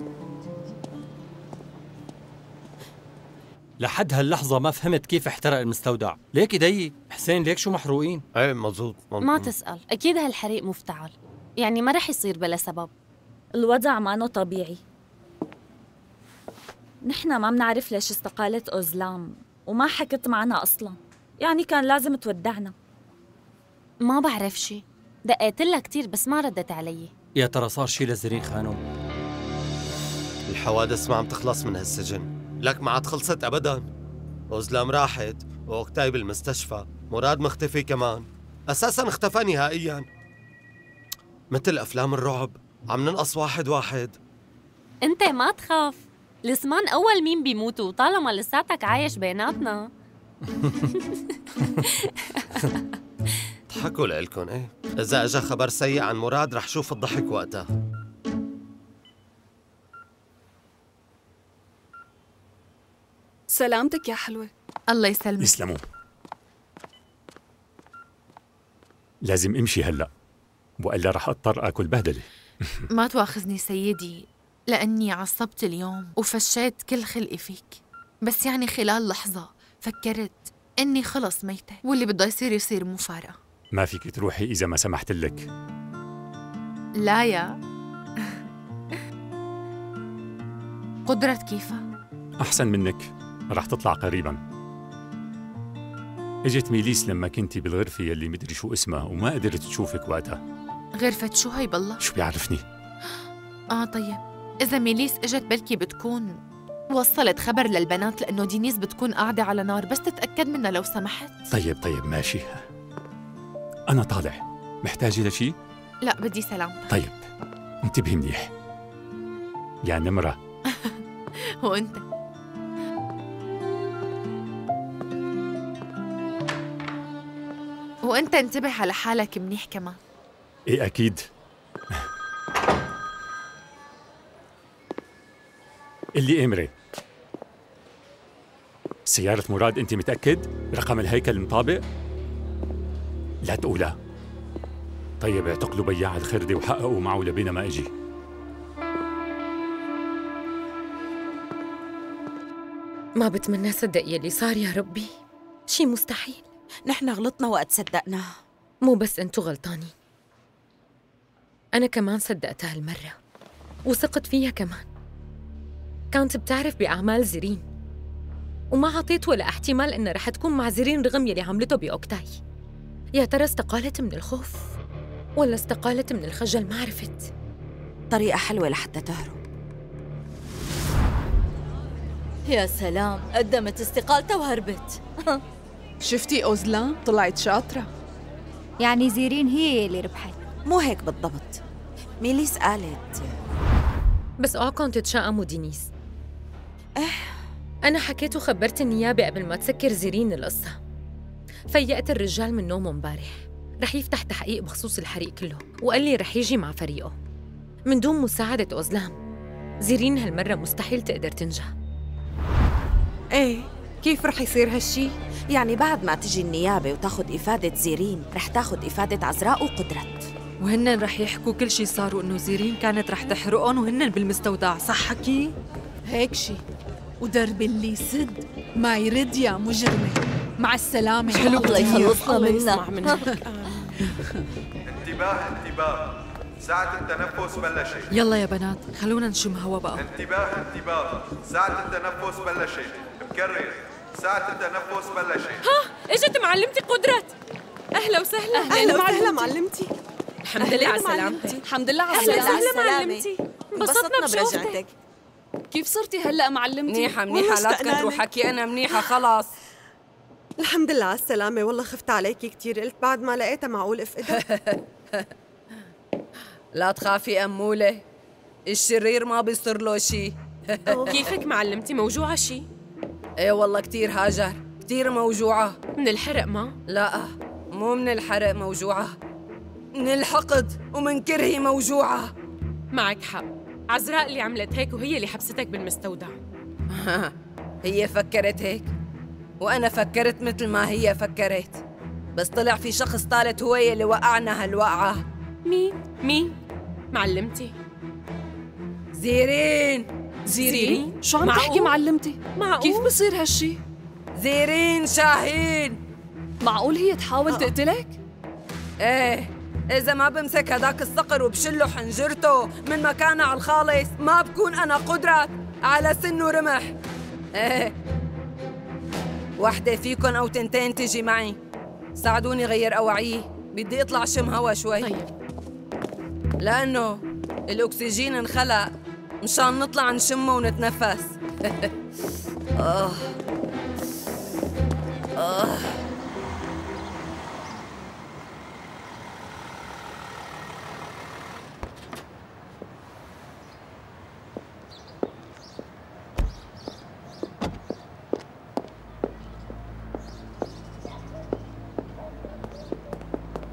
لحد هاللحظة ما فهمت كيف احترق المستودع. ليك ايدي حسين، ليك شو محروقين. ايه مزبوط. ما تسأل، أكيد هالحريق مفتعل، يعني ما رح يصير بلا سبب. الوضع مانو طبيعي. نحن ما بنعرف ليش استقالت أوزلام وما حكت معنا أصلاً، يعني كان لازم تودعنا. ما بعرف شي، دقيت لها كتير بس ما ردت علي. يا ترى صار شي لزيرين خانم؟ الحوادث ما عم تخلص من هالسجن، لك ما عاد خلصت أبداً. أوزلام راحت وأوكتاي بالمستشفى، مراد مختفي كمان، أساساً اختفى نهائياً. مثل أفلام الرعب، عم ننقص واحد واحد. أنت ما تخاف، السمان أول مين بيموتوا طالما لساتك عايش بيناتنا. ضحكوا لإلكن ايه؟ إذا إجا خبر سيء عن مراد رح شوف الضحك وقتها. سلامتك يا حلوة. الله يسلمك. يسلموا. لازم امشي هلا والا رح اضطر اكل بهدله. ما تواخذني سيدي لاني عصبت اليوم وفشيت كل خلقي فيك، بس يعني خلال لحظه فكرت اني خلص ميته واللي بده يصير يصير مو فارقه. ما فيك تروحي اذا ما سمحت لك. لا يا قدرت كيفها؟ احسن منك، رح تطلع قريبا. اجت ميليس لما كنتي بالغرفة يلي مدري شو اسمها وما قدرت تشوفك وقتها. غرفة شو هي بالله؟ شو بيعرفني؟ اه طيب، إذا ميليس اجت بلكي بتكون وصلت خبر للبنات لأنه دينيس بتكون قاعدة على نار، بس تتأكد منها لو سمحت. طيب طيب ماشي، أنا طالع. محتاجة لشي؟ لا بدي سلامتك. طيب انتبهي منيح يا نمرة. وأنت وأنت انتبه على حالك منيح كمان. إيه أكيد. اللي إمري سيارة مراد، أنت متأكد؟ رقم الهيكل مطابق؟ لا تقولها. طيب اعتقلوا بياع الخردة وحققوا معه لبين ما أجي. ما بتمنى صدق يلي صار يا ربي، شي مستحيل. نحن غلطنا وقت صدقناه. مو بس انتو غلطانين، أنا كمان صدقتها هالمرة وثقت فيها كمان. كانت بتعرف بأعمال زيرين وما عطيت ولا احتمال إنها رح تكون مع زيرين رغم يلي عملته بأوكتاي. يا ترى استقالت من الخوف ولا استقالت من الخجل؟ ما عرفت. طريقة حلوة لحتى تهرب. يا سلام، قدمت استقالتها وهربت. شفتي أوزلان؟ طلعت شاطرة. يعني زيرين هي اللي ربحت؟ مو هيك بالضبط، ميليس قالت. بس اوعكم تتشائموا دينيس. إيه أنا حكيت وخبرت النيابة قبل ما تسكر زيرين القصة. فيقت الرجال من نومه امبارح، رح يفتح تحقيق بخصوص الحريق كله، وقال لي رح يجي مع فريقه من دون مساعدة أوزلام. زيرين هالمرة مستحيل تقدر تنجح. ايه كيف رح يصير هالشي؟ يعني بعد ما تجي النيابة وتاخد إفادة زيرين رح تاخد إفادة عزراء وقدرت، وهن رح يحكوا كل شي صار وإنه زيرين كانت رح تحرقهم وهن بالمستودع، صح حكي؟ هيك شي، ودرب اللي يسد ما يرد يا مجرمة. مع السلامة. حلو، الله يخلصنا منها. انتباه انتباه، ساعة التنفس بلشت. يلا يا بنات خلونا نشم هوا بقى. انتباه انتباه، ساعة التنفس بلشت. بكرر، ساعة التنفس بلشت. ها اجت معلمتي قدرت. اهلا وسهلا. اهلا وسهلا معلمتي. الحمد لله على سلامتك. الحمد لله على سلامتك. سلامتك. اهلا معلمتي، انبسطنا برجعتك. كيف صرتي هلا معلمتي؟ منيحة منيحة، لا تكتروا حكي، أنا منيحة خلاص. الحمد لله على السلامة، والله خفت عليكي كتير، قلت بعد ما لقيتها معقول افقدها. لا تخافي أمولة، الشرير ما بيصير له شي. كيفك معلمتي، موجوعة شي؟ ايه والله كتير هاجر، كتير موجوعة. من الحرق ما؟ لا مو من الحرق موجوعة، من الحقد ومن كرهي موجوعة. معك حق، عزراء اللي عملت هيك وهي اللي حبستك بالمستودع. هي فكرت هيك وأنا فكرت مثل ما هي فكرت، بس طلع في شخص ثالث هو اللي وقعنا هالوقعة. مين؟ مين؟ معلمتي زيرين. زيرين؟ شو عم تحكي معلمتي؟ معقول؟ كيف بصير هالشي؟ زيرين شاهين. معقول هي تحاول آه. تقتلك؟ ايه، إذا ما بمسك هداك الصقر وبشله حنجرته من مكانه على الخالص ما بكون أنا قدرت على سن ورمح. ايه، وحدة فيكن أو تنتين تجي معي، ساعدوني غير أوعيه، بدي أطلع شم هوا شوي. طيب. لأنه الأكسجين انخلق مشان نطلع نشمه ونتنفس. آه آه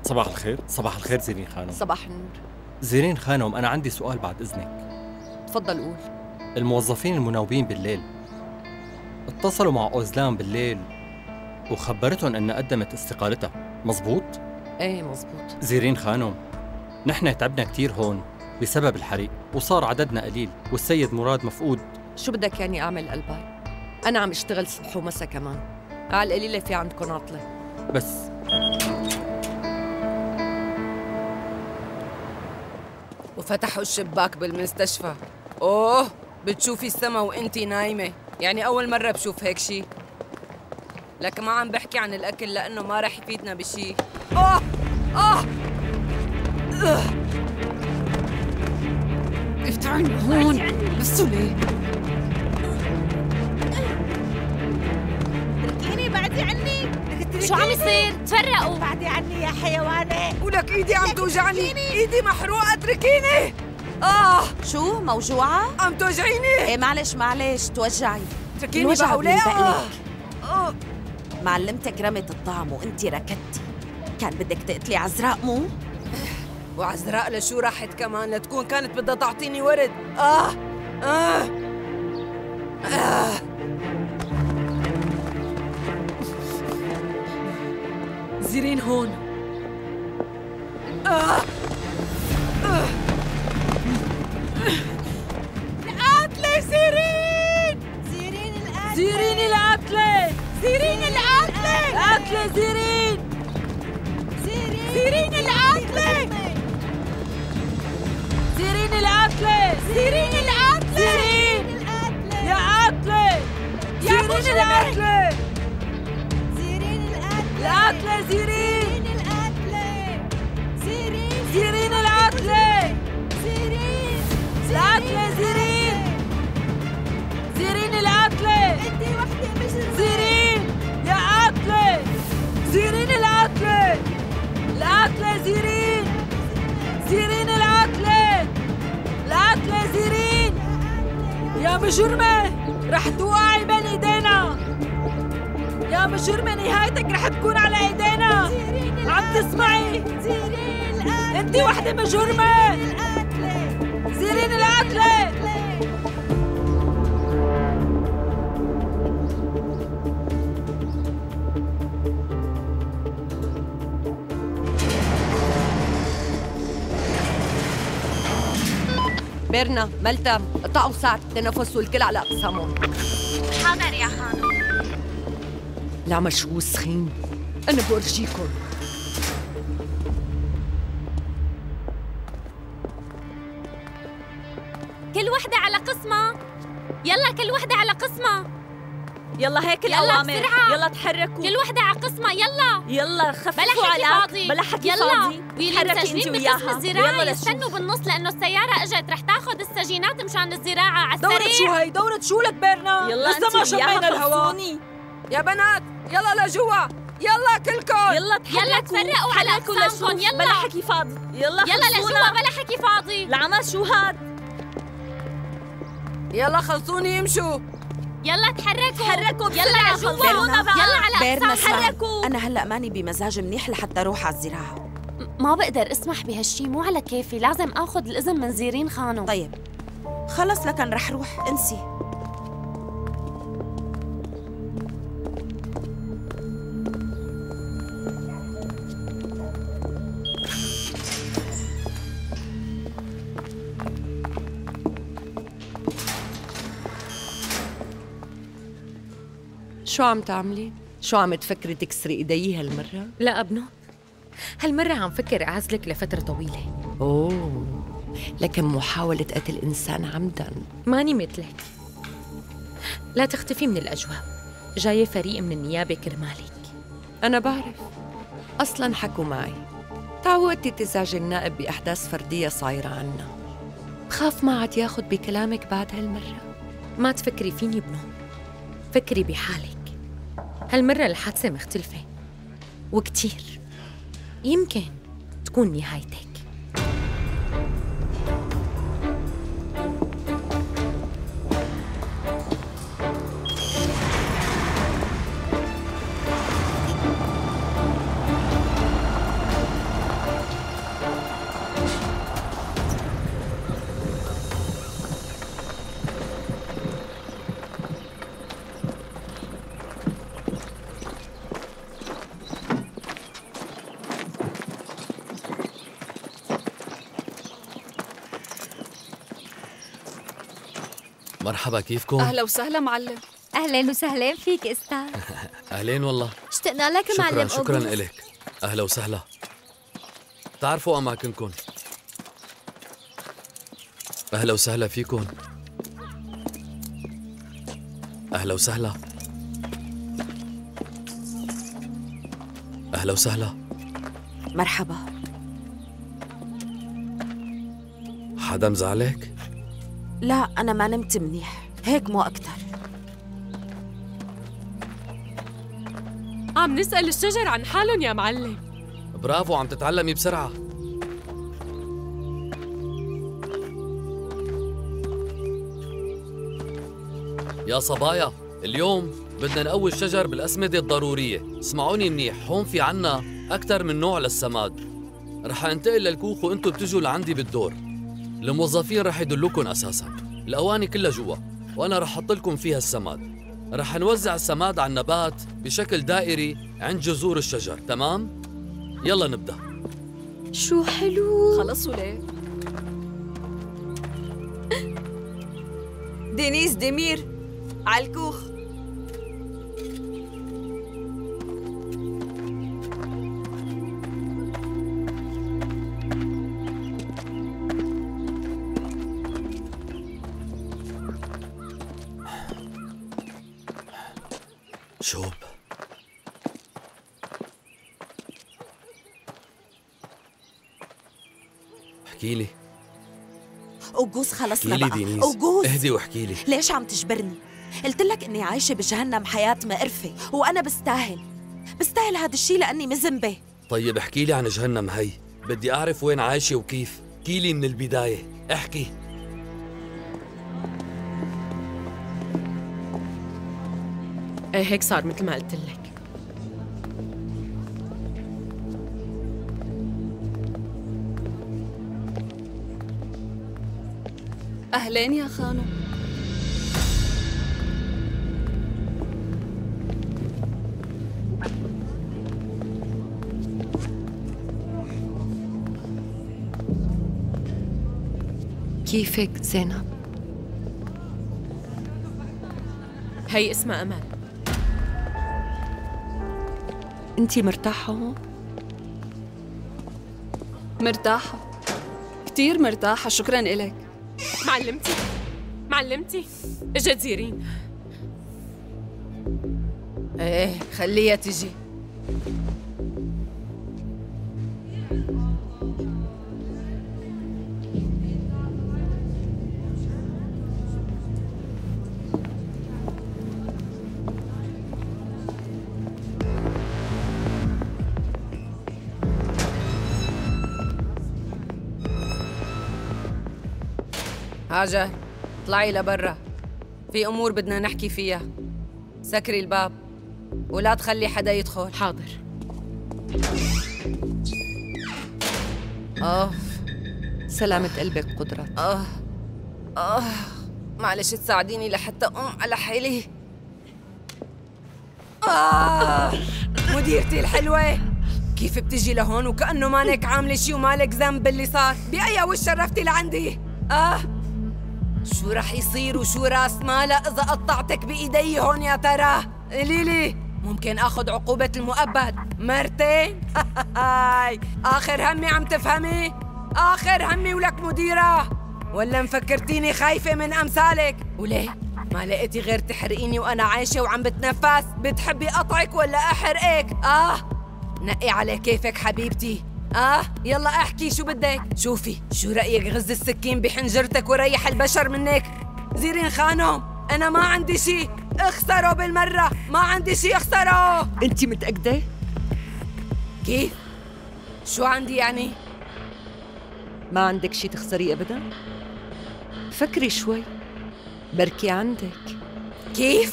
صباح الخير. صباح الخير زيرين خانم. صباح النور. زيرين خانم، أنا عندي سؤال بعد إذنك. تفضل قول. الموظفين المناوبين بالليل اتصلوا مع أوزلام بالليل وخبرتهم أنها قدمت استقالتها، مزبوط؟ ايه مزبوط. زيرين خانم، نحن تعبنا كتير هون بسبب الحريق وصار عددنا قليل والسيد مراد مفقود. شو بدك يعني أعمل قلبي؟ أنا عم اشتغل صبح ومسا كمان، على القليلة في عندكم عطلة. بس وفتحوا الشباك بالمستشفى. أوه، بتشوفي السما وانتي نايمة، يعني أول مرة بشوف هيك شي. لك ما عم بحكي عن الأكل لأنه ما رح يفيدنا بشي. آه آه افتحوا هون بس ليه؟ تركيني بعدي عني. شو عم يصير؟ تفرقوا. بعدي عني يا حيوانة. ولك ايدي عم توجعني، ايدي محروقة، اتركيني. اه شو موجوعة؟ عم توجعيني. ايه معلش معلش توجعي. اتركيني بحوليها. آه. معلمتك رمت الطعم وانتي ركضتي، كان بدك تقتلي عزراء مو؟ وعزراء لشو راحت كمان؟ لتكون كانت بدها تعطيني ورد. آه آه آه زيرين هون. آه آه القاتلة زيرين! زيرين القاتلة! زيرين القاتلة! زيرين القاتلة! القاتلة زيرين! زيرين زيرين القاتلة! زيرين القاتلة! زيرين القاتلة! زيرين! يا قاتلة! زيرين القاتلة! زيرين القاتلة! القاتلة زيرين! القاتلة! زيرين زيرين القاتلة! زيرين القاتلة زيرين! زيرين القاتلة! انتي وحدة مجرمة! زيرين! يا قاتلة! زيرين القاتلة! القاتلة زيرين! زيرين القاتلة! القاتلة زيرين! يا مجرمة! رح توقعي بين ايدينا! يا مجرمة نهايتك رح تكون على ايدينا! عم تسمعي؟ زيرين انت وحدة مجرمة! زيرين القاتلة! بيرنا، ملتم، قطعوا ساعة التنفس والكل على أقسامهم. حاضر يا خانم. لا مشهو سخين، أنا بورجيكم. كل وحدة على قسمها. يلا كل وحدة على قسمها. يلا هيك يلا الأوامر. بسرعة. يلا تحركوا. كل وحدة على قسمها. يلا يلا خففوا بلا حكي على فاضي. بلا حكي يلا. فاضي. واللي تحركي مسجلين انت بقسم وياها. الزراعة يلا يستنوا لشوف. بالنص لأنه السيارة اجت رح تاخذ السجينات مشان الزراعة على دورة السريع. شو هي؟ دورة شو لك بيرنا؟ يلا لسه ما شمينا الهواء. يا بنات يلا لجوا، يلا كلكم. يلا تحركوا. يلا تفرقوا على أقسامكم. يلا بلا حكي فاضي. يلا يلا لجوا بلا حكي فاضي. العمى شو هاد؟ يلا خلصوني يمشوا. يلا تحركوا. تحركوا يلا بسرعة. لجوا. خلصونا بقى. يلا على بيرنا أقسام. حركوا. أنا هلأ ماني بمزاج منيح لحتى أروح على الزراعة. ما بقدر اسمح بهالشي، مو على كيفي، لازم اخذ الاذن من زيرين خانم. طيب خلص لكن رح روح، انسي. شو عم تعملي؟ شو عم تفكري تكسري ايدي هالمرة؟ لا أبنو، هالمرة عم فكر أعزلك لفترة طويلة. أوه، لكن محاولة قتل إنسان عمداً. ماني مثلك، لا تختفي من الأجواء. جاية فريق من النيابة كرمالك. أنا بعرف، أصلاً حكوا معي. تعودتي اتزاج النائب بأحداث فردية صايرة عنا. بخاف ما عاد ياخد بكلامك بعد هالمرة. ما تفكري فيني بنو، فكري بحالك. هالمرة الحادثة مختلفة وكتير، يمكن تكون نهايتك. مرحبا، كيفكم؟ أهلا وسهلا معلم. أهلا وسهلا فيك أستاذ. أهلين والله. اشتقنا لك شكرا معلم شكرا أوغوست. إلك. أهلا وسهلا. تعرفوا أماكنكم. أهلا وسهلا فيكم. أهلا وسهلا. أهلا وسهلا. مرحبا. حدا مزعلك؟ لا أنا ما نمت منيح، هيك مو أكتر. عم نسأل الشجر عن حالهم يا معلم. برافو، عم تتعلمي بسرعة. يا صبايا، اليوم بدنا نقوي الشجر بالأسمدة الضرورية. اسمعوني منيح، هون في عنا أكثر من نوع للسماد. رح انتقل للكوخ وانتم بتجوا لعندي بالدور. الموظفين رح يدلوكم أساساً. الأواني كلها جوا، وأنا رح أحط لكم فيها السماد. رح نوزع السماد على النبات بشكل دائري عند جذور الشجر، تمام؟ يلا نبدأ. شو حلو. خلصوا ليه؟ دينيس ديمير على الكوخ. شوب. احكي لي. أوغوست خلصنا احكي لي بقى. دينيس، أوغوست اهدي واحكي لي. ليش عم تجبرني؟ قلت لك إني عايشة بجهنم حياة مقرفة، وأنا بستاهل بستاهل هذا الشيء لأني مذنبة. طيب احكي لي عن جهنم هي، بدي أعرف وين عايشة وكيف. احكي لي من البداية، احكي. ايه هيك صار مثل ما قلت لك. أهلين يا خانو. كيفك زينب؟ هي اسمها أمل. أنتي مرتاحة هون؟ مرتاحة، كتير مرتاحة، شكراً إلك. معلمتي معلمتي اجت زيرين. ايه خليها تجي. هاجر اطلعي لبرا، في امور بدنا نحكي فيها. سكري الباب ولا تخلي حدا يدخل. حاضر. اه سلامة قلبك قدرة. اه اه معلش تساعديني لحتى اقوم على حيلي. آه مديرتي الحلوة، كيف بتجي لهون وكأنه مانك عاملة شي ومالك ذنب باللي صار؟ بأي وش شرفتي لعندي؟ آه شو رح يصير وشو راس مالا إذا قطعتك بإيدي هون يا ترى؟ قليلي ممكن آخذ عقوبة المؤبد مرتين؟ هاي آخر همي، عم تفهمي؟ آخر همي ولك مديرة، ولا مفكرتيني خايفة من أمثالك؟ وليه؟ ما لقيتي غير تحرقيني وأنا عايشة وعم بتنفس؟ بتحبي أطعك ولا أحرقك؟ آه نقي على كيفك حبيبتي. آه يلا احكي شو بدك؟ شوفي شو رأيك غز السكين بحنجرتك وريح البشر منك؟ زيرين خانم أنا ما عندي شي، اخسروا بالمرة، ما عندي شي اخسروا. أنتي متأكدة؟ كيف؟ شو عندي يعني؟ ما عندك شي تخسريه أبداً؟ فكري شوي، بركي عندك. كيف؟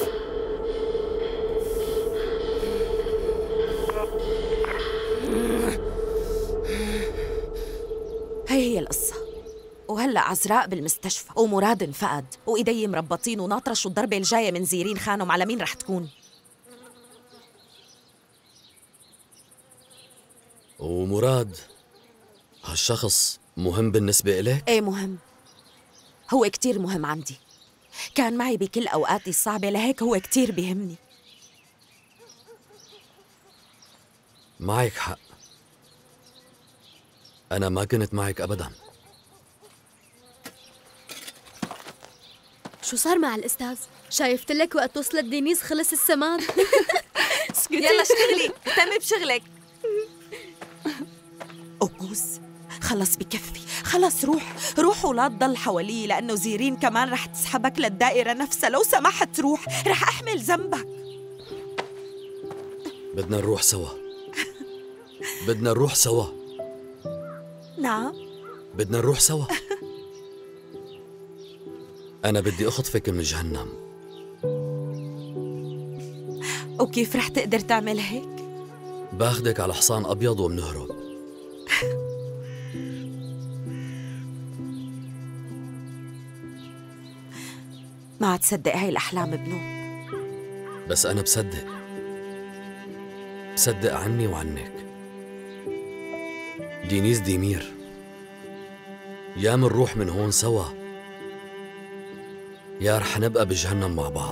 هي هي القصة. وهلأ عزراء بالمستشفى ومراد انفقد وإيدي مربطين وناطرة شو الضربة الجاية من زيرين خانم على مين رح تكون. ومراد هالشخص مهم بالنسبة إلك؟ ايه مهم، هو كتير مهم عندي. كان معي بكل أوقاتي الصعبة، لهيك هو كتير بيهمني. معك حق، أنا ما كنت معك أبداً. شو صار مع الأستاذ؟ شايفت لك وقت وصلت دينيز خلص السماد. يلا اشتغلي، اهتمي بشغلك. أوغوز خلص بكفي، خلص روح روح ولا تضل حواليه، لأنه زيرين كمان رح تسحبك للدائرة نفسها. لو سمحت روح، رح أحمل ذنبك. بدنا نروح سوا. بدنا نروح سوا. نعم بدنا نروح سوا. أنا بدي أخطفك من جهنم. وكيف رح تقدر تعمل هيك؟ باخدك على حصان أبيض ومنهرب. ما تصدق هاي الأحلام بنوم. بس أنا بصدق، بصدق عني وعنك. دينيز ديمير، يا منروح من هون سوا يا رح نبقى بجهنم مع بعض.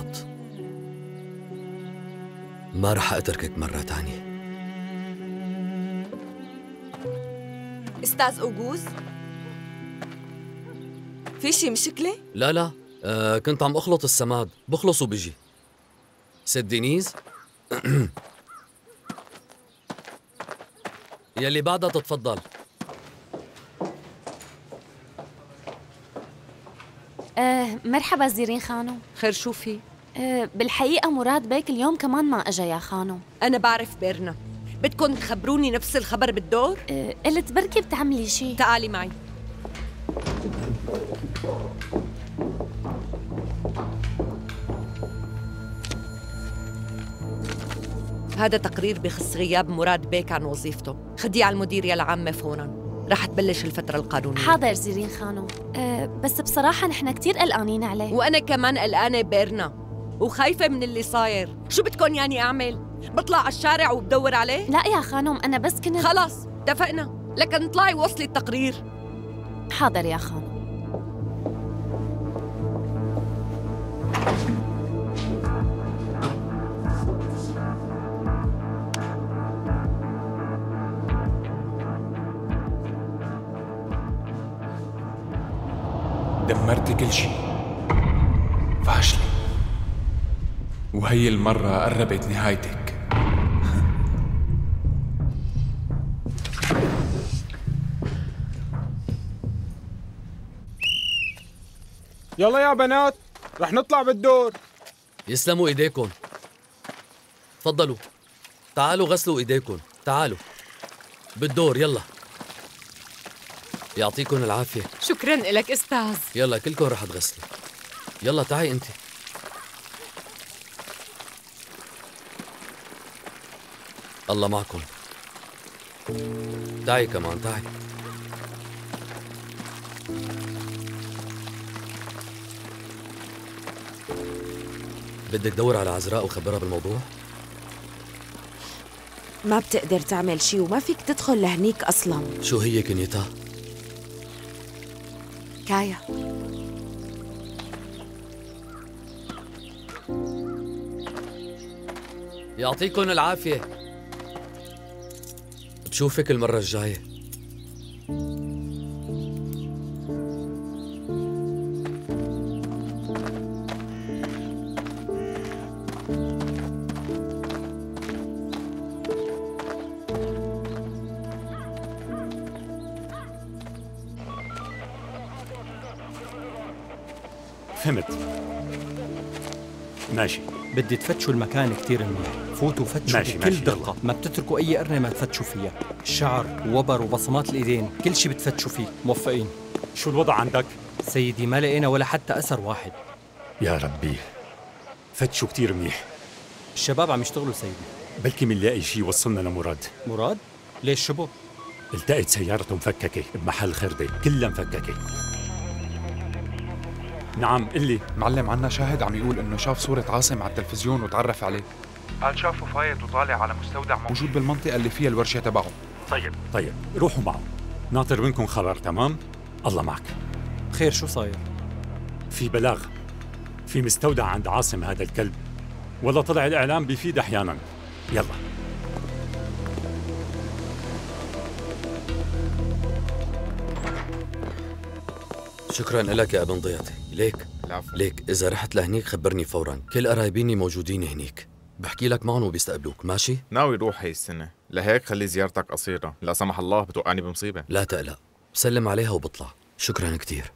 ما رح أتركك مرة تانية. أستاذ أوغوز، في شي مشكلة؟ لا لا، آه كنت عم أخلط السماد، بخلص وبجي. ست دينيز يلي بعدها تتفضل. آه مرحبا زيرين خانم. خير شو في؟ آه بالحقيقة مراد بيك اليوم كمان ما أجا يا خانم. أنا بعرف بيرنا، بدكم تخبروني نفس الخبر بالدور؟ آه قلت بركي بتعملي شي. تعالي معي. هذا تقرير بخص غياب مراد بيك عن وظيفته، خديه على المديرية العامة فوراً، رح تبلش الفترة القانونية. حاضر زيرين خانم. أه بس بصراحة نحن كتير قلقانين عليه. وأنا كمان قلقانة بيرنا، وخايفة من اللي صاير. شو بدكم يعني أعمل؟ بطلع على الشارع وبدور عليه؟ لا يا خانم، أنا بس كنت خلاص اتفقنا، لكن اطلعي وصلي التقرير. حاضر يا خانم. دمرتي كل شيء، فاشلة، وهي المرة قربت نهايتك. يلا يا بنات، رح نطلع بالدور. يسلموا ايديكم. تفضلوا، تعالوا غسلوا ايديكم، تعالوا بالدور. يلا يعطيكم العافية. شكراً لك أستاذ. يلا كلكم رح تغسلوا. يلا تعي أنت. الله معكم. تعي كمان، تعي. بدك تدور على عزراء وخبرها بالموضوع؟ ما بتقدر تعمل شي وما فيك تدخل لهنيك أصلاً. شو هي كنيتها؟ كايا. يعطيكم العافية. بشوفك المرة الجاية. فهمت. ماشي. بدي تفتشوا المكان كتير منيح، فوتوا فتشوا ماشي بكل ماشي دقة، ما بتتركوا أي قرنة ما تفتشوا فيها، الشعر ووبر وبصمات الإيدين، كل شي بتفتشوا فيه. موفقين. شو الوضع عندك؟ سيدي ما لقينا ولا حتى أثر واحد. يا ربي، فتشوا كتير منيح. الشباب عم يشتغلوا سيدي. بلكي منلاقي شي يوصلنا لمراد. مراد؟ ليش شبه؟ التقيت سيارته مفككة بمحل خردة، كلها مفككة. نعم قلي. معلم، عنا شاهد عم يقول انه شاف صورة عاصم على التلفزيون وتعرف عليه. قال شافه فايت وطالع على مستودع موجود بالمنطقة اللي فيها الورشة تبعه. طيب طيب روحوا معه، ناطر منكم خبر. تمام؟ الله معك. خير شو صاير؟ في بلاغ في مستودع عند عاصم هذا الكلب. والله طلع الإعلام بيفيد أحيانا. يلا. شكرا لك يا ابن ضيعتي. ليك العفو. ليك إذا رحت لهنيك خبرني فورا، كل قرايبيني موجودين هنيك، بحكي لك معهم وبيستقبلوك. ماشي؟ ناوي روح هي السنة، لهيك خلي زيارتك قصيرة، لا سمح الله بتوقعني بمصيبة. لا تقلق، بسلم عليها وبطلع. شكرا كتير.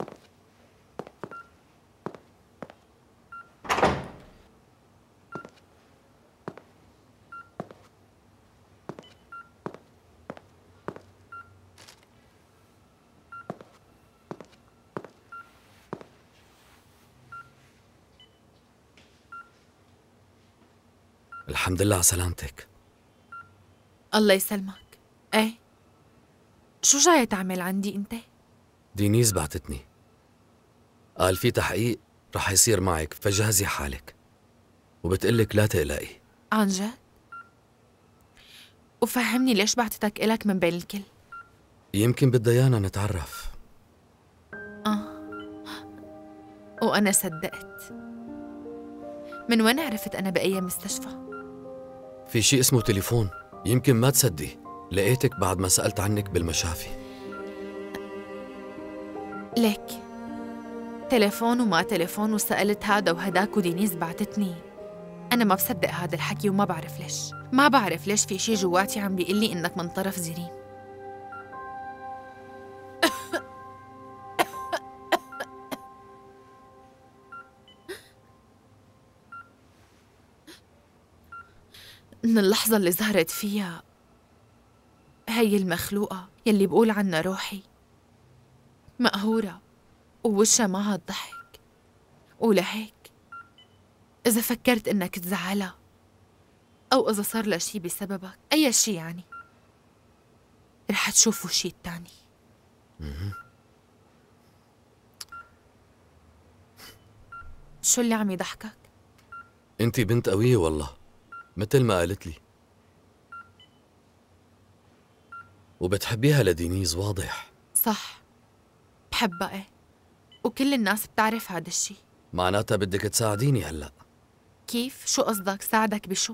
الحمد لله على سلامتك. الله يسلمك. ايه شو جاي تعمل عندي انت؟ دينيز بعتتني، قال في تحقيق رح يصير معك فجهزي حالك، وبتقلك لا تقلقي. عن جد؟ وفهمني ليش بعتتك إلك من بين الكل؟ يمكن بدها يانا نتعرف. آه وأنا صدقت. من وين عرفت أنا بأي مستشفى؟ في شيء اسمه تليفون، يمكن ما تصدقي، لقيتك بعد ما سألت عنك بالمشافي. ليك تليفون وما تليفون وسألت هذا وهداك ودينيز بعتتني. أنا ما بصدق هذا الحكي وما بعرف ليش. ما بعرف ليش في شي جواتي عم بيقول لي إنك من طرف زيرين. من اللحظة اللي ظهرت فيها هي المخلوقة يلي بقول عنها روحي مقهورة ووشها معها الضحك، ولهيك إذا فكرت إنك تزعلها أو إذا صار لها شي بسببك، أي شي يعني، رح تشوفوا شي تاني. شو اللي عم يضحكك؟ انتي بنت قوية والله، مثل ما قالت لي، وبتحبيها لدينيز واضح. صح، بحبها ايه، وكل الناس بتعرف هذا الشي. معناتها بدك تساعديني هلأ. كيف؟ شو قصدك؟ ساعدك بشو؟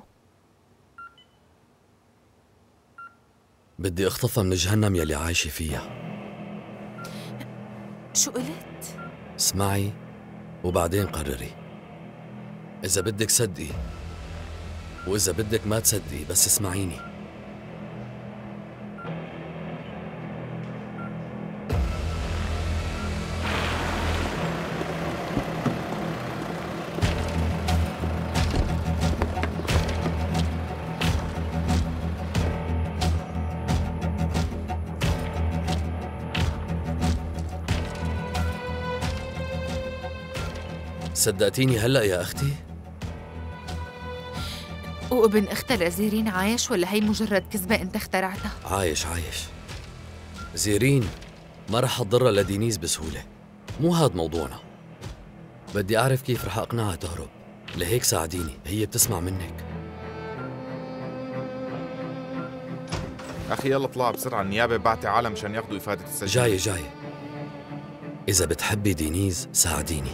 بدي اخطفها من جهنم يلي عايشة فيها. شو قلت؟ اسمعي وبعدين قرري، إذا بدك صدقي وإذا بدك ما تصدقي، بس اسمعيني. صدقتيني هلأ يا أختي؟ وابن اختها لزيرين عايش ولا هي مجرد كذبة انت اخترعتها؟ عايش عايش. زيرين ما رح تضرها لدينيز بسهولة، مو هاد موضوعنا. بدي أعرف كيف رح أقنعها تهرب، لهيك ساعديني، هي بتسمع منك. أخي يلا اطلع بسرعة، النيابة بعتي عالم مشان ياخذوا إفادة السجن. جاي جاي. إذا بتحبي دينيز ساعديني.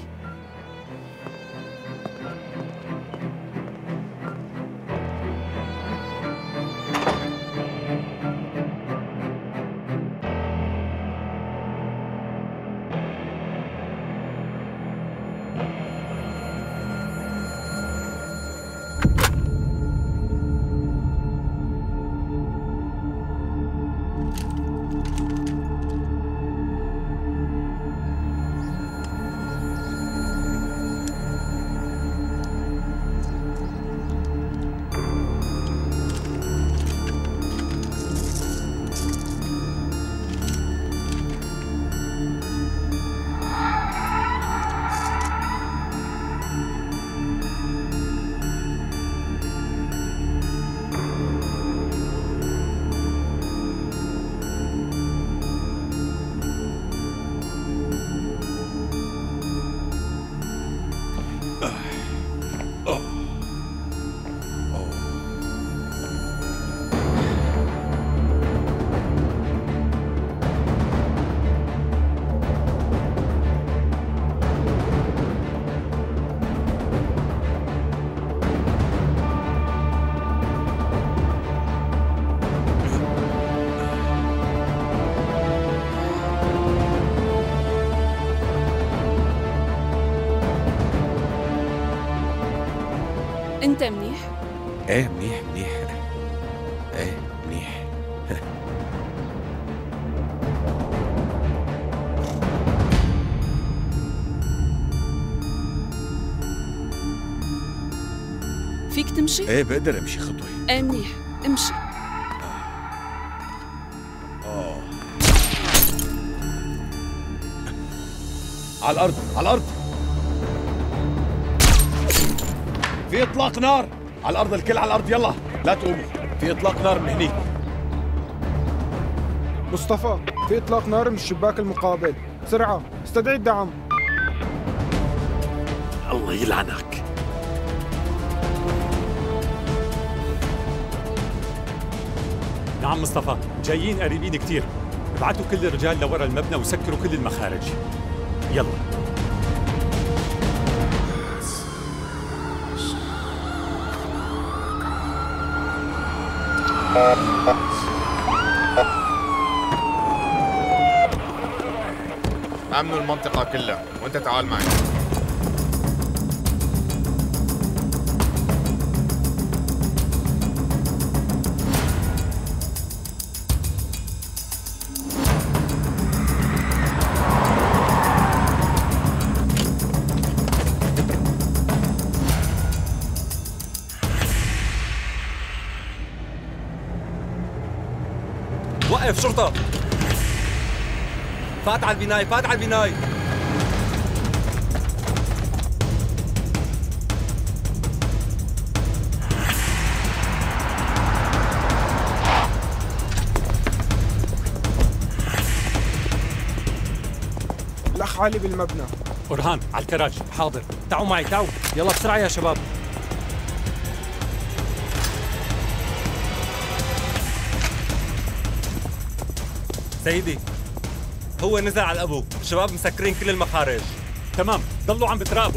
انت منيح؟ ايه منيح منيح ايه منيح. فيك تمشي؟ ايه بقدر امشي خطوه. ايه منيح، امشي. اه على الارض على الارض، في اطلاق نار على الارض، الكل على الارض، يلا لا تقوموا، في اطلاق نار من هنيك. مصطفى في اطلاق نار من الشباك المقابل، بسرعه استدعي الدعم. الله يلعنك. نعم مصطفى، جايين قريبين كتير، ابعتوا كل الرجال لورا المبنى وسكروا كل المخارج. يلا. أمنوا المنطقة كلها وأنت تعال معي. وقف شرطة! فات على البناية، فات على البناية. الأخ علي بالمبنى. أرهان على الكراج. حاضر، تعوا معي تعوا، يلا بسرعة يا شباب. سيدي، هو نزل على الأبو، الشباب مسكرين كل المخارج. تمام، ضلوا عم بتراقبوا.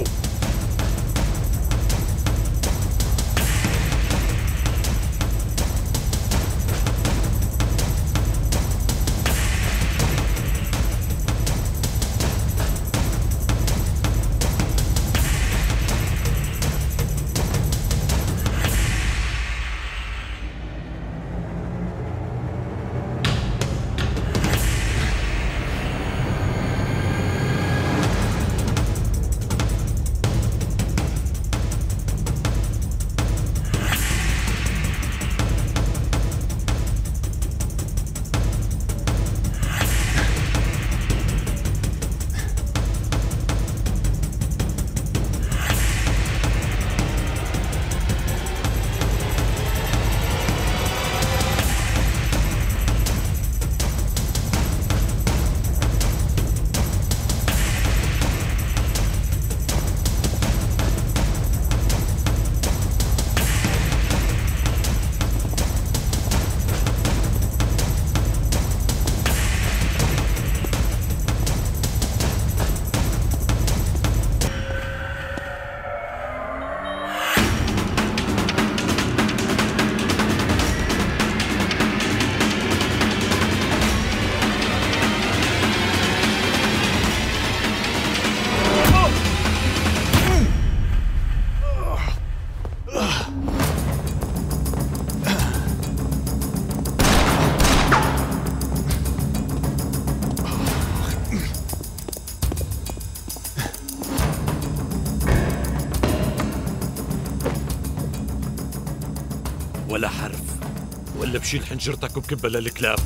ولا حرف ولا بشيل حنجرتك وبكبها للكلاب.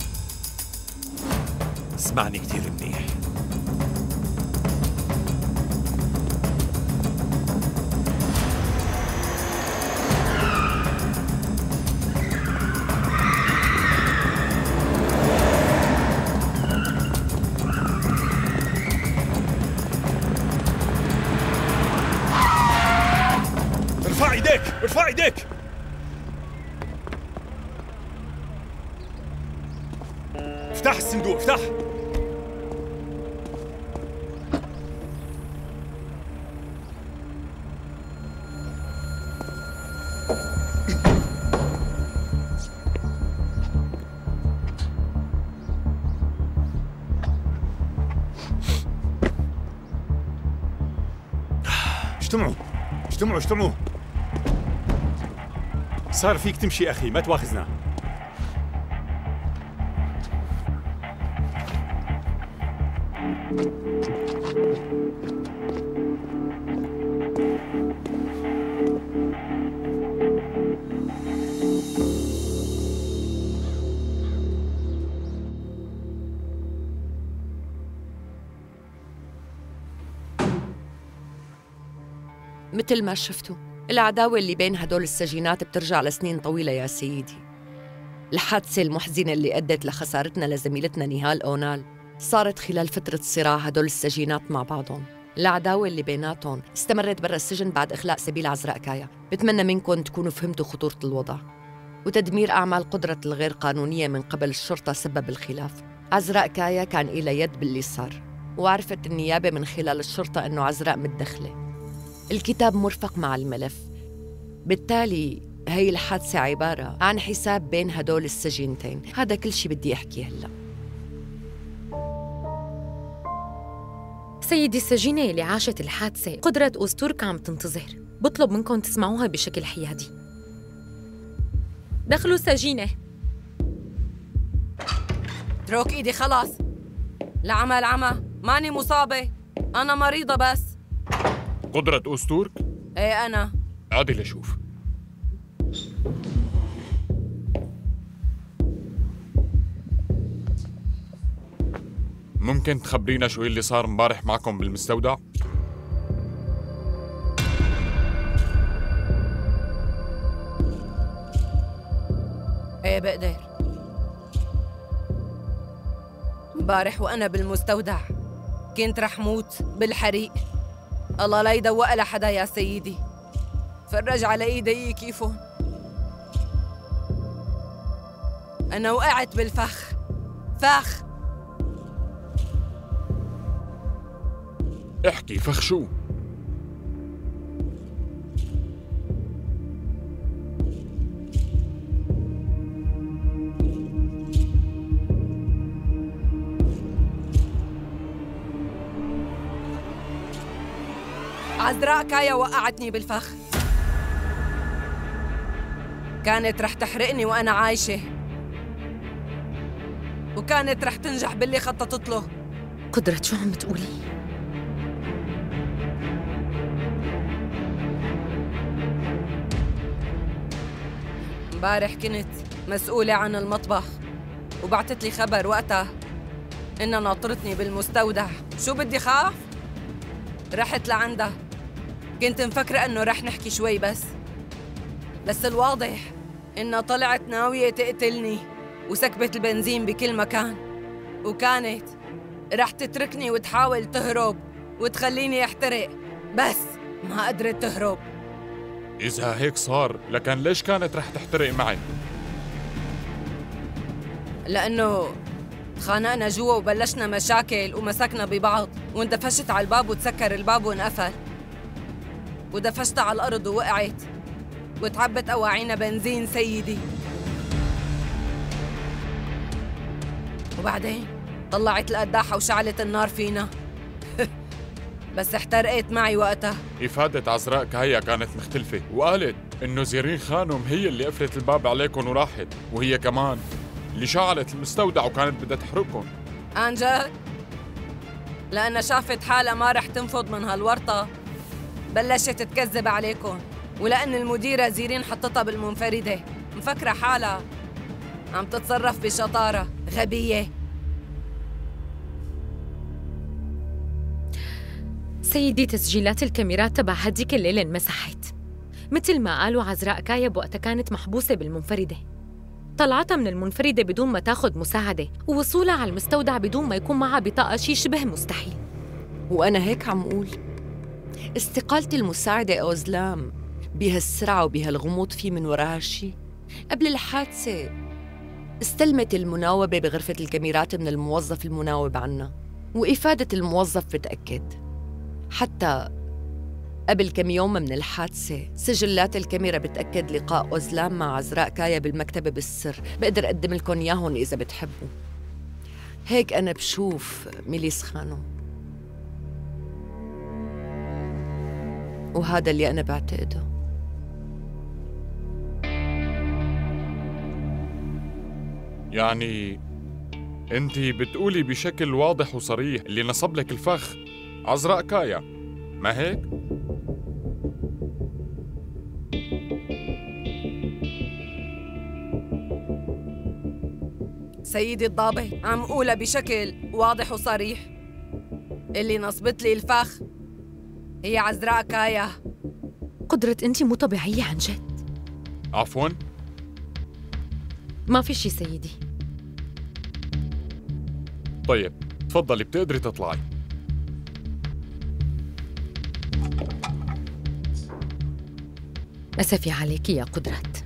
اسمعني كتير منيح، ارفع ايديك ارفع ايديك. افتح الصندوق افتح. اجتمعوا اجتمعوا اجتمعوا صار فيك تمشي أخي، ما تواخذنا. مثل ما شفتوا العداوة اللي بين هدول السجينات بترجع لسنين طويلة يا سيدي. الحادثة المحزنة اللي أدت لخسارتنا لزميلتنا نهال أونال صارت خلال فترة صراع هدول السجينات مع بعضهم. العداوة اللي بيناتهم استمرت برا السجن بعد إخلاء سبيل عزراء كايا. بتمنى منكم تكونوا فهمتوا خطورة الوضع، وتدمير أعمال قدرة الغير قانونية من قبل الشرطة سبب الخلاف. عزراء كايا كان إلها يد باللي صار، وعرفت النيابة من خلال الشرطة أنه عزراء متدخلة. الكتاب مرفق مع الملف، بالتالي هي الحادثة عبارة عن حساب بين هدول السجينتين. هذا كل شي بدي أحكيه هلأ. سيدي السجينة اللي عاشت الحادثة قدرة أوزتورك عم تنتظر، بطلب منكم تسمعوها بشكل حيادي. دخلوا سجينة. اترك ايدي خلاص. العمى العمى، ماني مصابة، أنا مريضة بس. قدرة أوزتورك؟ ايه أنا. عادي لشوف. ممكن تخبرينا شو اللي صار مبارح معكم بالمستودع؟ ايه بقدر. مبارح وأنا بالمستودع كنت رح موت بالحريق. الله لا يدوق لحدا يا سيدي. فرج على ايدي كيفهم. أنا وقعت بالفخ. فخ. احكي فخ شو؟ عزراء كايا وقعتني بالفخ. كانت رح تحرقني وأنا عايشة، وكانت رح تنجح باللي خططت له. قدرة شو عم بتقولي؟ امبارح كنت مسؤولة عن المطبخ، وبعتت لي خبر وقتها إنها ناطرتني بالمستودع. شو بدي خاف؟ رحت لعندها، كنت مفكرة إنه رح نحكي شوي بس بس الواضح إنها طلعت ناوية تقتلني، وسكبت البنزين بكل مكان، وكانت رح تتركني وتحاول تهرب وتخليني احترق، بس ما قدرت تهرب. إذا هيك صار، لكن ليش كانت رح تحترق معي؟ لأنه تخانقنا جوا وبلشنا مشاكل ومسكنا ببعض، واندفشت على الباب وتسكر الباب وانقفل، ودفشتها على الأرض ووقعت وتعبت أواعينا بنزين سيدي. وبعدين طلعت القداحة وشعلت النار فينا. بس احترقت معي وقتها. إفادة عزراء كايا كانت مختلفة، وقالت إنه زيرين خانم هي اللي قفلت الباب عليكم وراحت، وهي كمان اللي شعلت المستودع وكانت بدها تحرقكم. عن جد؟ لأنها شافت حالها ما رح تنفض من هالورطة بلشت تكذب عليكم، ولأن المديرة زيرين حطتها بالمنفردة مفكرة حالها عم تتصرف بشطارة. غبية. سيدي تسجيلات الكاميرات تبع هديك الليلة انمسحت، مثل ما قالوا عزراء كايا بوقتها كانت محبوسة بالمنفردة. طلعتها من المنفردة بدون ما تاخد مساعدة، ووصولها على المستودع بدون ما يكون معها بطاقة شي شبه مستحيل. وأنا هيك عم أقول استقالة المساعدة أوزلام بهالسرعة وبهالغموض في من وراها شي. قبل الحادثة استلمت المناوبة بغرفة الكاميرات من الموظف المناوب عنا، وإفادة الموظف بتأكد. حتى قبل كم يوم من الحادثة سجلات الكاميرا بتأكد لقاء أوزلام مع عزراء كايا بالمكتبة بالسر. بقدر أقدم لكم إياهم إذا بتحبوا. هيك أنا بشوف ميليس خانم، وهذا اللي أنا بعتقده. يعني انت بتقولي بشكل واضح وصريح اللي نصب لك الفخ عذراء كايا، ما هيك؟ سيدي الضابط، عم قولها بشكل واضح وصريح. اللي نصبت لي الفخ هي عذراء كايا. قدرة انت مو طبيعية عن جد. عفواً؟ ما في شي سيدي. طيب تفضلي، بتقدري تطلعي. أسفي عليك يا قدرت.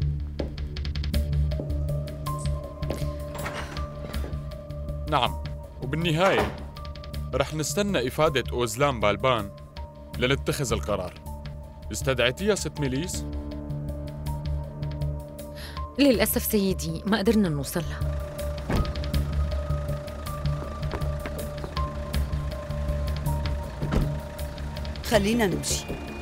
نعم، وبالنهاية رح نستنى إفادة أوزلام بالبان لنتخذ القرار. استدعيتيها ست ميليس؟ للأسف سيدي ما قدرنا نوصل لها. خلينا نمشي.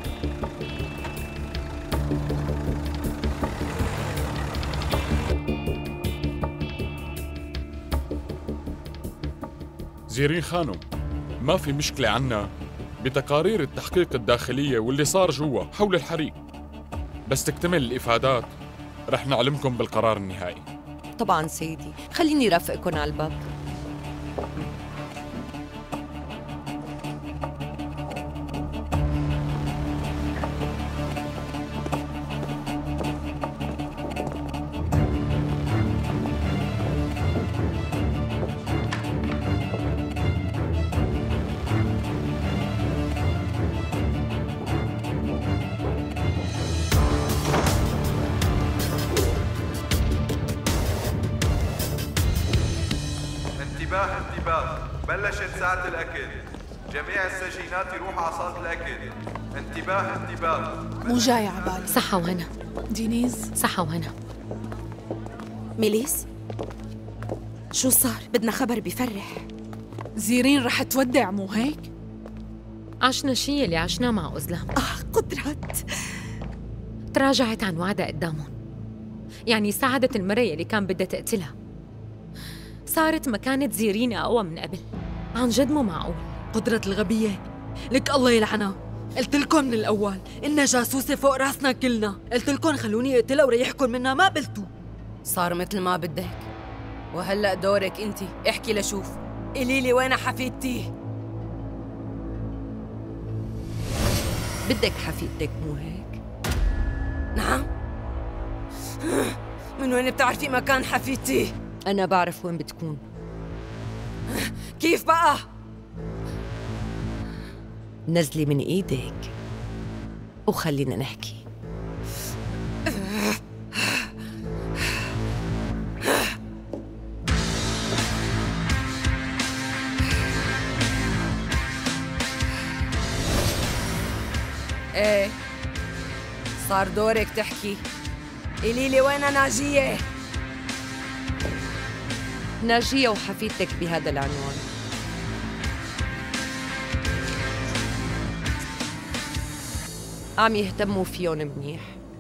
زيرين خانم، ما في مشكلة عنا بتقارير التحقيق الداخلية واللي صار جوا حول الحريق، بس تكتمل الإفادات رح نعلمكم بالقرار النهائي. طبعاً سيدي، خليني رافقكم على الباب. انتباه انتباه، بلشت ساعة الأكل، جميع السجينات يروحوا على صالة الأكل. انتباه انتباه. مو جاي عبالي. صحة وهنا. دينيز. صحة وهنا. ميليس، شو صار؟ بدنا خبر بفرح. زيرين رح تودع مو هيك؟ عشنا شي اللي عشناه مع أوزلام. آه قدرت. تراجعت عن وعدها قدامهم، يعني ساعدت المرة اللي كان بدها تقتلها. صارت مكانة زيرين أقوى من قبل. عن جد مو معقول. قدرة الغبية، لك الله يلعنها. قلت لكم من الأول إنها جاسوسة فوق راسنا كلنا. قلت لكم خلوني اقتلها وريحكم منها، ما قبلتوا. صار مثل ما بدك، وهلأ دورك انتي. احكي لشوف، قولي لي وين حفيدتي؟ بدك حفيدتك مو هيك؟ نعم. من وين بتعرفي مكان حفيدتي؟ أنا بعرف وين بتكون. كيف بقى؟ نزلي من إيدك وخلينا نحكي. ايه صار دورك تحكي. قولي لي وين ناجية؟ ناجية وحفيدتك بهذا العنوان. عم يهتموا فيهم منيح.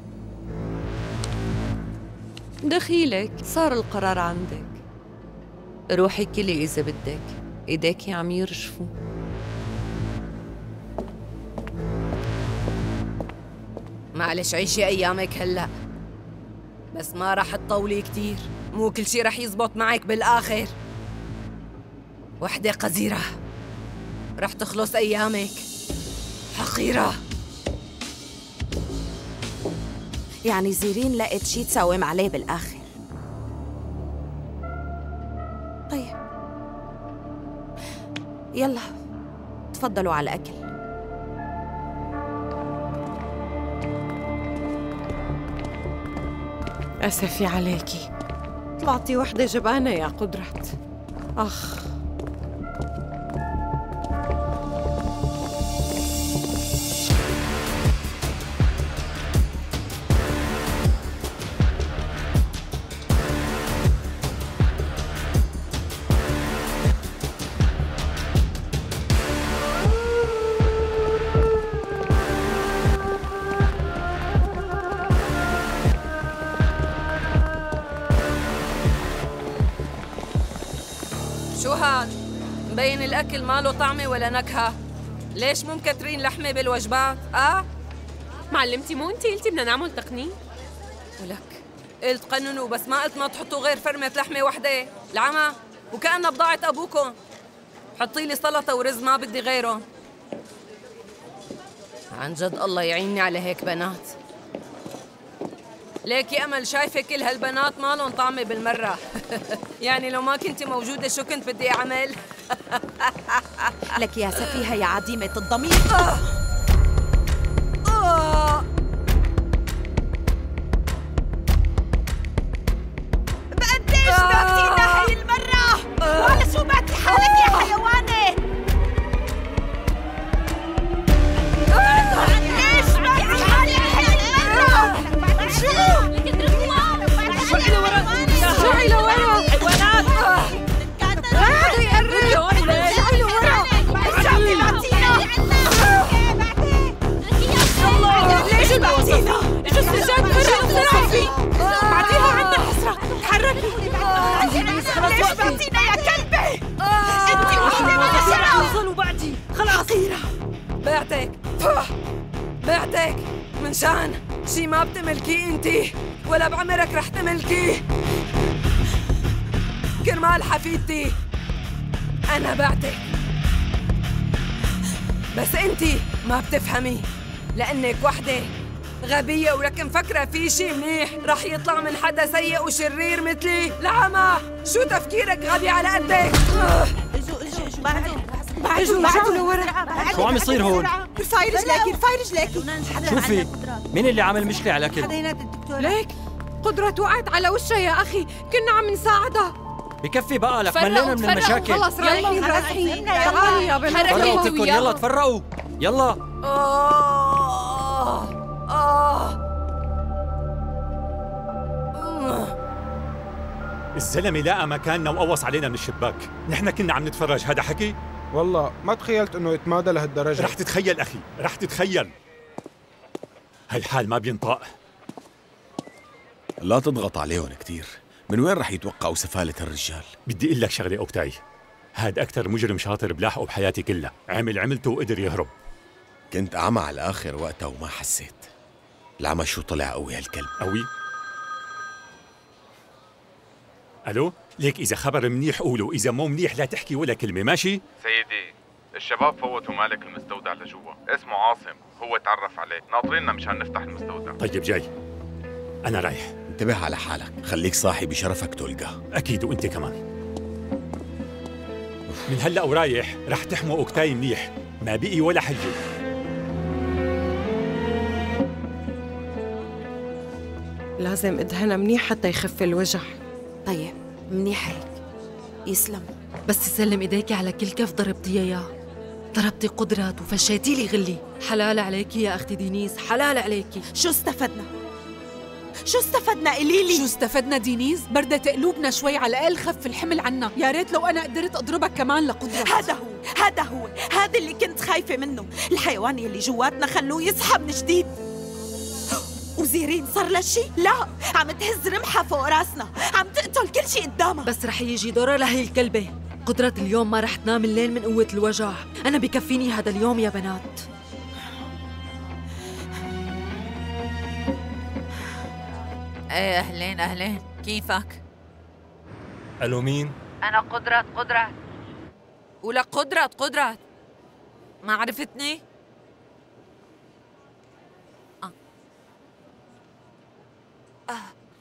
دخيلك، صار القرار عندك. روحي كلي إذا بدك، إيديكي عم يرجفوا. معلش عيشي أيامك هلأ، بس ما رح تطولي كتير. مو كل شي رح يزبط معك بالآخر. وحدة قذيرة رح تخلص أيامك. حقيرة. يعني زيرين لقت شي تساوم عليه بالآخر. طيب يلا تفضلوا على الأكل. أسفي عليكي، طلعتي وحدة جبانة يا قدرت. أخ. هاد؟ مبين الأكل ماله طعمة ولا نكهة. ليش مو مكترين لحمة بالوجبات؟ أه؟ معلمتي مو انتي قلتي بدنا نعمل تقنين؟ ولك قلت قننوا بس ما قلت ما تحطوا غير فرمة لحمة وحدة. العمى وكأنها بضاعة أبوكم. حطي لي سلطة ورز ما بدي غيرهم. عن جد الله يعيني على هيك بنات. ليكي أمل شايفة كل هالبنات مالهم طعمة بالمرة. يعني لو ما كنتي موجودة شو كنت بدي أعمل؟ لك يا سفيهة يا عديمة الضمير. آه. آه. بقديش بعتينا هاي المرة؟ ولا شو بعتي حالك يا حيوانة؟ قديش بعتي حالك هاي المرة؟ شو؟ شوي لورا شوي لورا حيوانات. لا حدا يقرب. شوي لورا. شوي بعتينا. ليش بعتينا؟ اجوا السجاد فرقوا بسرعة. بعديها عنا حسرة. تحركي. ليش بعتينا يا كلبة؟ انت وحدة ولا شرعة؟ وصلوا بعدي. خلاص. أخيرا. بعتك. بعتك. من شان شي ما بتملكيه انتي ولا بعمرك رح تملكيه. كرمال حفيدتي أنا بعتك. بس انتي ما بتفهمي لأنك وحدة غبية ولك مفكرة في شي منيح رح يطلع من حدا سيء وشرير مثلي. لعمى شو تفكيرك غبي على قدك؟ اجوا اجوا اجوا بعدوا بعدوا بعدوا لورا. شو عم يصير هون؟ ارفعي رجليكي ارفعي رجليكي. شوفي مين اللي عامل مشكلة على الأكل؟ ليك قدرة وقعت على وشها يا أخي. كنا عم نساعدها. بكفي بقى لك ملينا من المشاكل. خلص رايحين رايحين. تعالوا يا بنات فرقوا كلكم يلا تفرقوا يلا. آه آه الزلمة لقى مكاننا وقوص علينا من الشباك. نحن كنا عم نتفرج. هذا حكي؟ والله ما تخيلت انه يتمادى لهالدرجة. رح تتخيل أخي رح تتخيل. هالحال ما بينطق. لا تضغط عليهم كتير. من وين رح يتوقعوا سفالة الرجال؟ بدي اقول لك شغله اوكتاي، هاد اكثر مجرم شاطر بلاحقه بحياتي كلها. عمل عملته وقدر يهرب. كنت اعمى على الاخر وقتها وما حسيت. العمى شو طلع قوي هالكلب. قوي؟ الو، ليك اذا خبر منيح قوله، اذا مو منيح لا تحكي ولا كلمه، ماشي؟ سيدي الشباب فوتوا مالك المستودع لجوا، اسمه عاصم، هو تعرف عليه، ناطريننا مشان نفتح المستودع. طيب جاي، انا رايح. انتبه على حالك، خليك صاحي بشرفك تلقاه. اكيد وانت كمان. من هلا ورايح رح تحموا اوكتاي منيح، ما بقي ولا حجه. لازم ادهنها منيح حتى يخف الوجع. طيب منيح هيك، يسلم. بس يسلم ايديكي على كل كف ضربتي اياه. ضربتي قدرات وفشيتي لي غلي. حلال عليكي يا اختي دينيس، حلال عليكي. شو استفدنا؟ شو استفدنا قليلي؟ شو استفدنا دينيس؟ بردت قلوبنا شوي، على الاقل خف الحمل عنا. يا ريت لو انا قدرت اضربك كمان لقدرة. هذا هو هذا هو هذا اللي كنت خايفة منه. الحيوان يلي جواتنا خلوه يصحى من جديد. وزيرين صار لها شي؟ لا، عم تهز رمحها فوق راسنا، عم تقتل كل شي قدامها. بس رح يجي دورها لهي الكلبة. قدرة اليوم ما رح تنام الليل من قوة الوجع. أنا بكفيني هذا اليوم يا بنات. ايه اهلين اهلين، كيفك؟ الو مين؟ انا قدرات قدرات. ولك قدرات قدرات، ما عرفتني؟ آه. آه.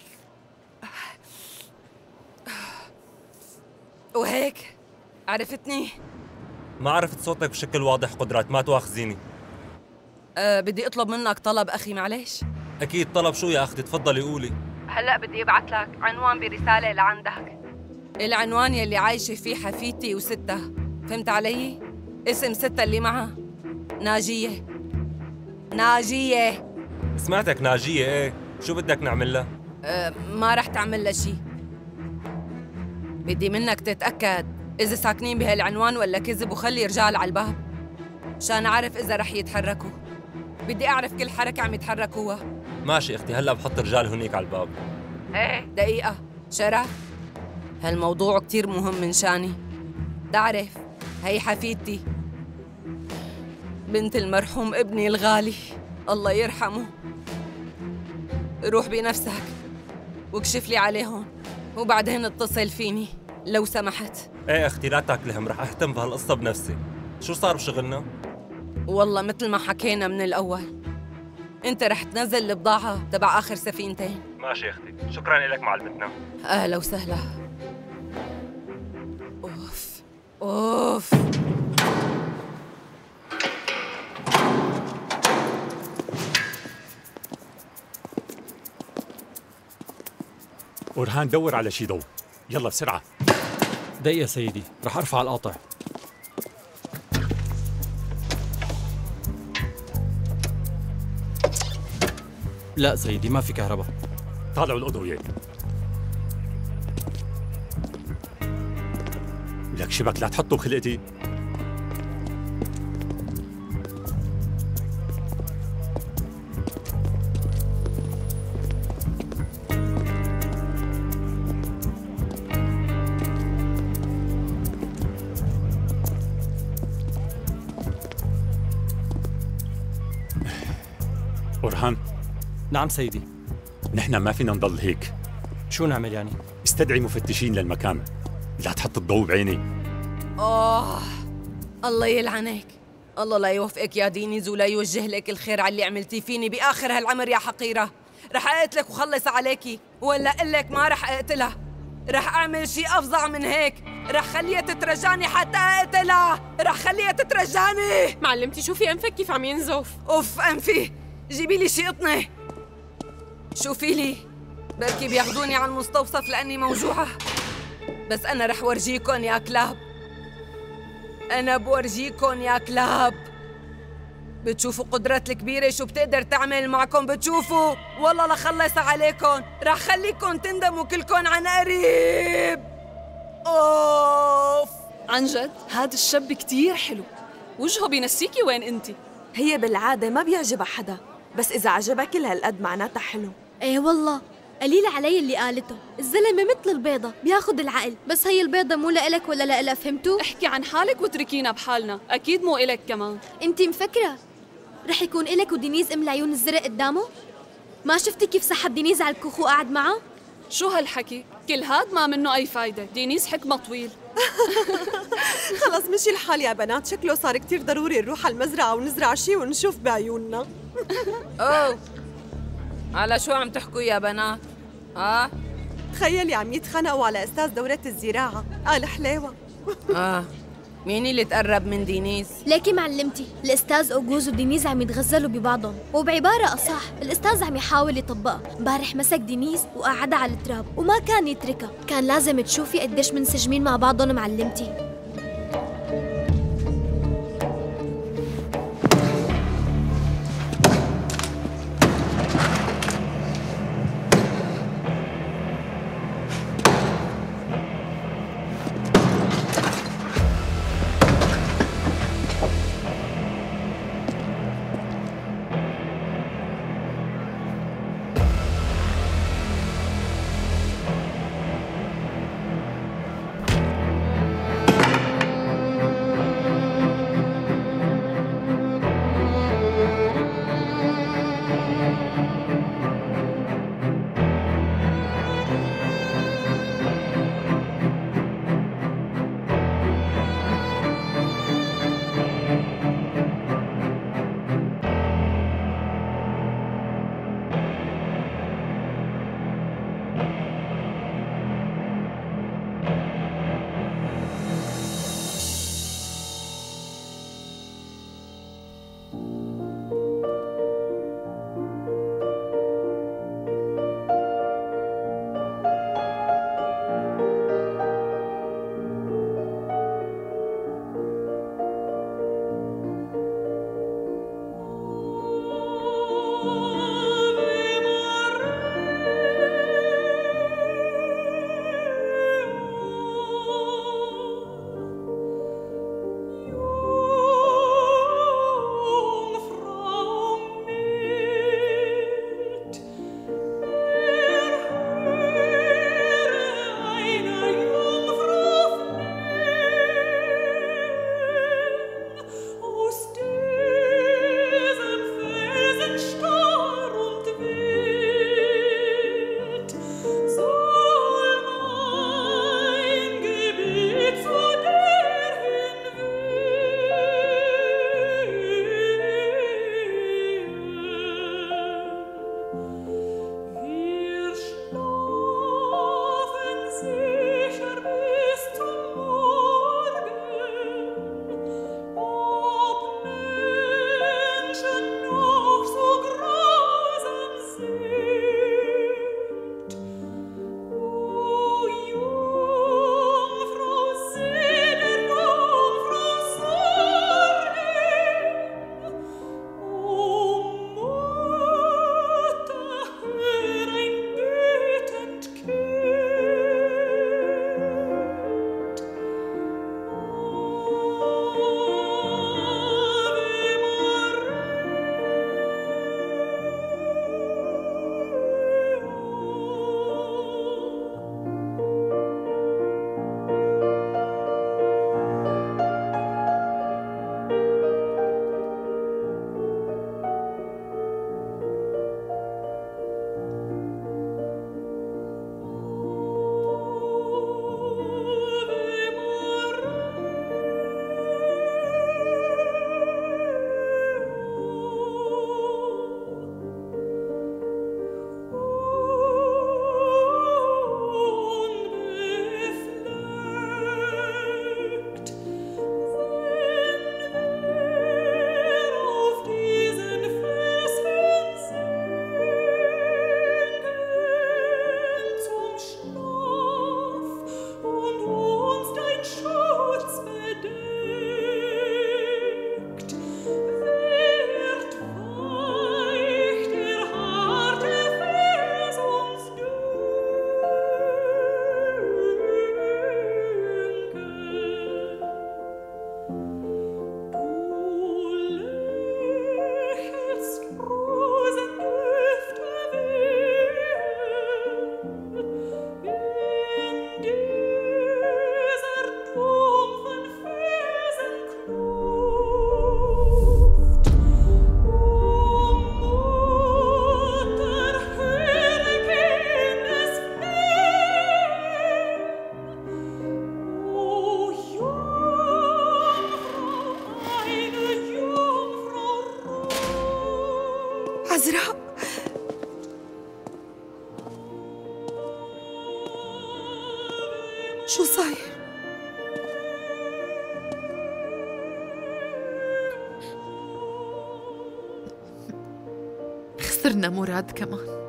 وهيك عرفتني؟ ما عرفت صوتك بشكل واضح قدرات، ما تواخذيني. أه بدي اطلب منك طلب اخي، معلش. اكيد. طلب شو يا اختي؟ تفضلي قولي. هلا بدي ابعث لك عنوان برساله لعندك. العنوان يلي عايشه فيه حفيدتي وستها، فهمت علي؟ اسم ستها اللي معها ناجيه. ناجيه. سمعتك ناجيه. ايه شو بدك نعمل لها؟ أه ما رح تعمل لها شي. بدي منك تتاكد اذا ساكنين بهالعنوان ولا كذب، وخلي رجال على الباب مشان اعرف اذا رح يتحركوا. بدي اعرف كل حركه عم يتحركوها. ماشي اختي، هلا بحط رجال هنيك على الباب. ايه دقيقه شرف، هالموضوع كتير مهم من شاني. تعرف هي حفيدتي بنت المرحوم ابني الغالي الله يرحمه. روح بنفسك واكشف لي عليهم وبعدين اتصل فيني لو سمحت. ايه اختي لا تاكلهم، رح اهتم بهالقصة بنفسي. شو صار بشغلنا؟ والله مثل ما حكينا من الأول، انت رح تنزل البضاعة تبع آخر سفينتين. ماشي يا اختي، شكرا لك معلمتنا. أهلا وسهلا. أوف أوف. أورهان دور على شي ضوء، يلا بسرعة. دقيقة سيدي، رح أرفع القاطع. لا سيدي ما في كهرباء. طالعوا الأضوية. لك شبك لا تحطوا خلقتي. أورهان. نعم سيدي. نحن ما فينا نضل هيك. شو نعمل يعني؟ استدعي مفتشين للمكان، لا تحط الضوء بعيني. آه الله يلعنك، الله لا يوفقك يا دينيز ولا يوجه لك الخير على اللي عملتي فيني بآخر هالعمر يا حقيرة. رح أقتلك وخلص عليكي، ولا أقلك ما رح أقتلها، رح أعمل شي أفظع من هيك، رح خليها تترجاني حتى أقتلها، رح خليها تترجاني. معلمتي شوفي أنفك كيف عم ينزف. أوف أنفي، جيبي لي شي قطنة. شوفي لي بركي بياخدوني على المستوصف لأني موجوعة، بس أنا رح ورجيكن يا كلاب، أنا بورجيكن يا كلاب. بتشوفوا قدرات الكبيرة شو بتقدر تعمل معكم، بتشوفوا والله لخلص عليكم، رح خليكن تندموا كلكن عن قريب. أوف عن جد هاد الشاب كتير حلو، وجهه بينسيكي وين انتي. هي بالعادة ما بيعجبها حدا، بس إذا عجبها كل هالقد معناتها حلو. ايه والله قليل علي اللي قالته، الزلمة مثل البيضة بياخد العقل، بس هي البيضة مو لإلك ولا لإلها، فهمتوا؟ احكي عن حالك واتركينا بحالنا، أكيد مو إلك كمان. انتي مفكرة رح يكون إلك ودينيز ام العيون الزرق قدامه؟ ما شفتي كيف سحب دينيز على الكوخ وقعد معه؟ شو هالحكي؟ كل هاد ما منه أي فايدة، دينيز حكمة طويل. خلص مشي الحال يا بنات، شكله صار كتير ضروري نروح على المزرعة ونزرع شي ونشوف بعيوننا. أوه على شو عم تحكوا يا بنات؟ ها؟ تخيلي عم يتخانقوا على أستاذ دورة الزراعة، قال حلاوة. آه مين اللي تقرب من دينيز؟ ليكي معلمتي، الأستاذ أوغوز ودينيز عم يتغزلوا ببعضهم، وبعبارة أصح الأستاذ عم يحاول يطبقها. امبارح مسك دينيز وقعدها على التراب وما كان يتركها، كان لازم تشوفي قديش منسجمين مع بعضهم معلمتي. شو صاير؟ خسرنا مراد كمان.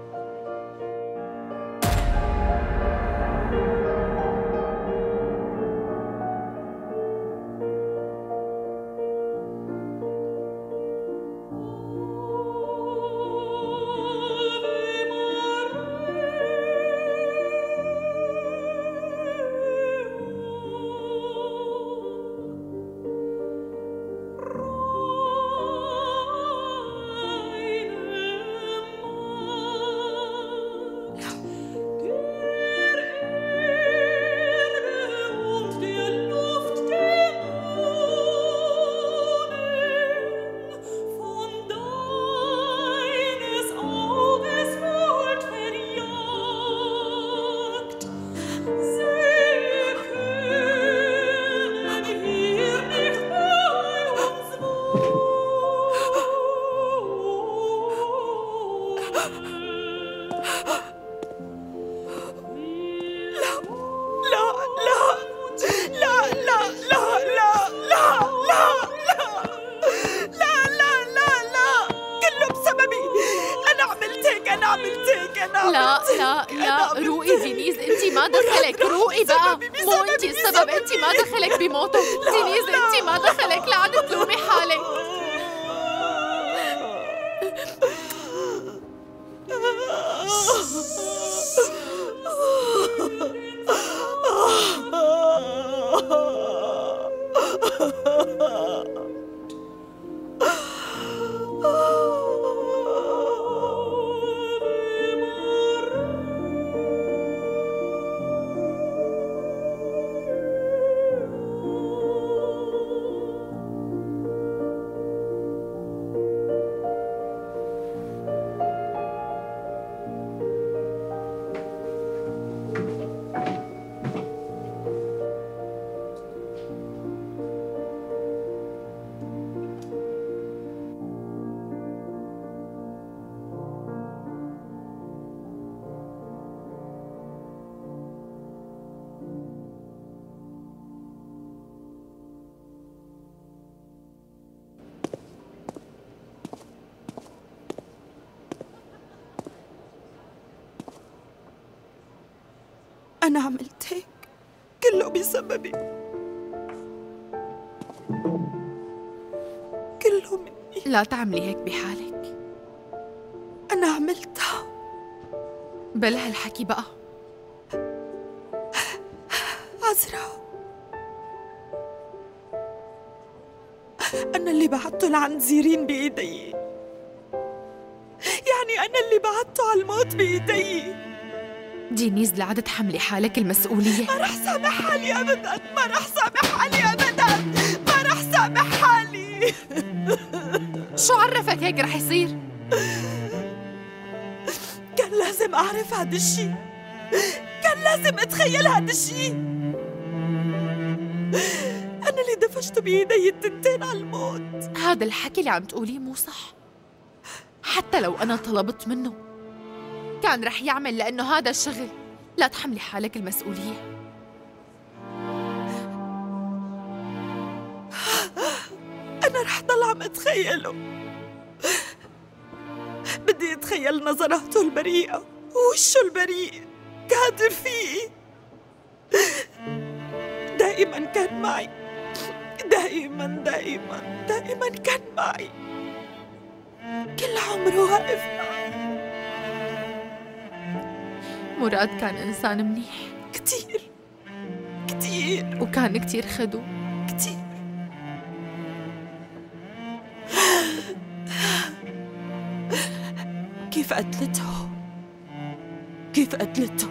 أنا عملت هيك كله بسببي، كله مني. لا تعملي هيك بحالك، أنا عملتها. بلا هالحكي بقى. عذرا، أنا اللي بعته لعند زيرين بإيدي، يعني أنا اللي بعته على الموت بإيدي. دينيز لعدة تحملي حالك المسؤولية. ما رح سامح حالي أبداً، ما رح سامح حالي أبداً، ما رح سامح حالي. شو عرفك هيك رح يصير؟ كان لازم أعرف هذا الشيء، كان لازم أتخيل هذا الشيء. أنا اللي دفشته بإيدي التنتين على الموت. هذا الحكي اللي عم تقوليه مو صح. حتى لو أنا طلبت منه كان رح يعمل، لأنه هذا الشغل. لا تحملي حالك المسؤولية. أنا رح ضل عم أتخيله، بدي أتخيل نظراته البريئة ووشه البريء قادر فيه. دائما كان معي، دائما دائما دائما كان معي، كل عمره واقف معي. مراد كان إنسان منيح كتير كتير، وكان كتير خدوم كتير. كيف قتلته؟ كيف قتلته؟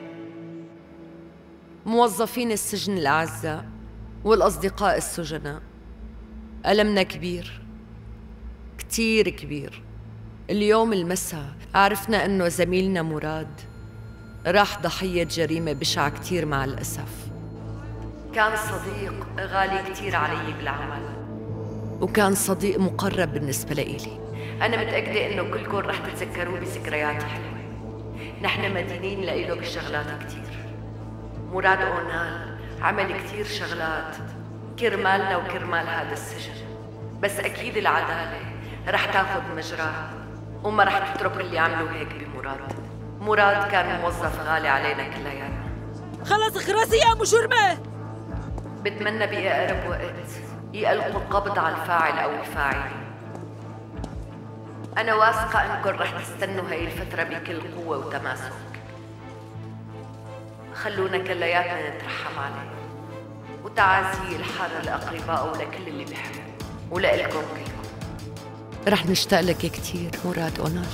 موظفين السجن الأعزاء والأصدقاء السجناء، ألمنا كبير كتير كبير. اليوم المساء عرفنا أنه زميلنا مراد راح ضحية جريمة بشعة كتير مع الأسف. كان صديق غالي كتير علي بالعمل، وكان صديق مقرب بالنسبة لإلي. أنا متأكدة إنه كلكم رح تتذكروه بذكريات حلوة. نحن مدينين لإله بشغلات كتير. مراد أونال عمل كتير شغلات كرمالنا وكرمال هذا السجن، بس أكيد العدالة رح تاخد مجراها وما رح تترك اللي عملوا هيك بمراد. مراد كان موظف غالي علينا كلياتنا. خلص اخرسي يا مجرمة. بتمنى بأقرب وقت يألقوا القبض على الفاعل أو الفاعلين. أنا واثقة أنكم رح تستنوا هاي الفترة بكل قوة وتماسك. خلونا كلياتنا نترحم عليه، وتعازي الحارة لأقربائه ولكل اللي بيحبوا ولإلكم كلكم. رح نشتاق لك كتير مراد أونال.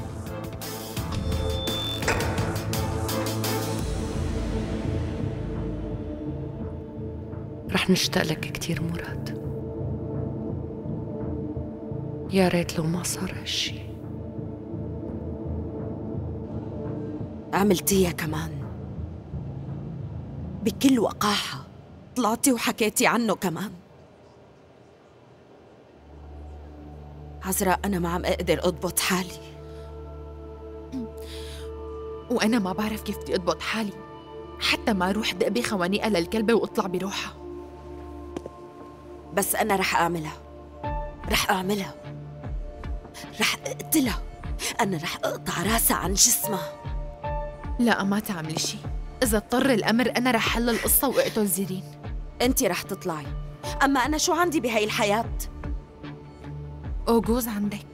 رح نشتاق لك كتير مراد. يا ريت لو ما صار هالشي. عملتيها كمان بكل وقاحة، طلعتي وحكيتي عنه كمان. عذراء أنا ما عم أقدر أضبط حالي. وأنا ما بعرف كيف بدي أضبط حالي، حتى ما أروح دق بخوانيقها للكلبة وأطلع بروحها. بس أنا رح أعملها، رح أعملها، رح أقتلها. أنا رح أقطع راسها عن جسمها. لا ما تعملي شي، إذا اضطر الأمر أنا رح حل القصة وأقتل زيرين. أنت رح تطلعي، أما أنا شو عندي بهاي الحياة؟ أوغوز عندك،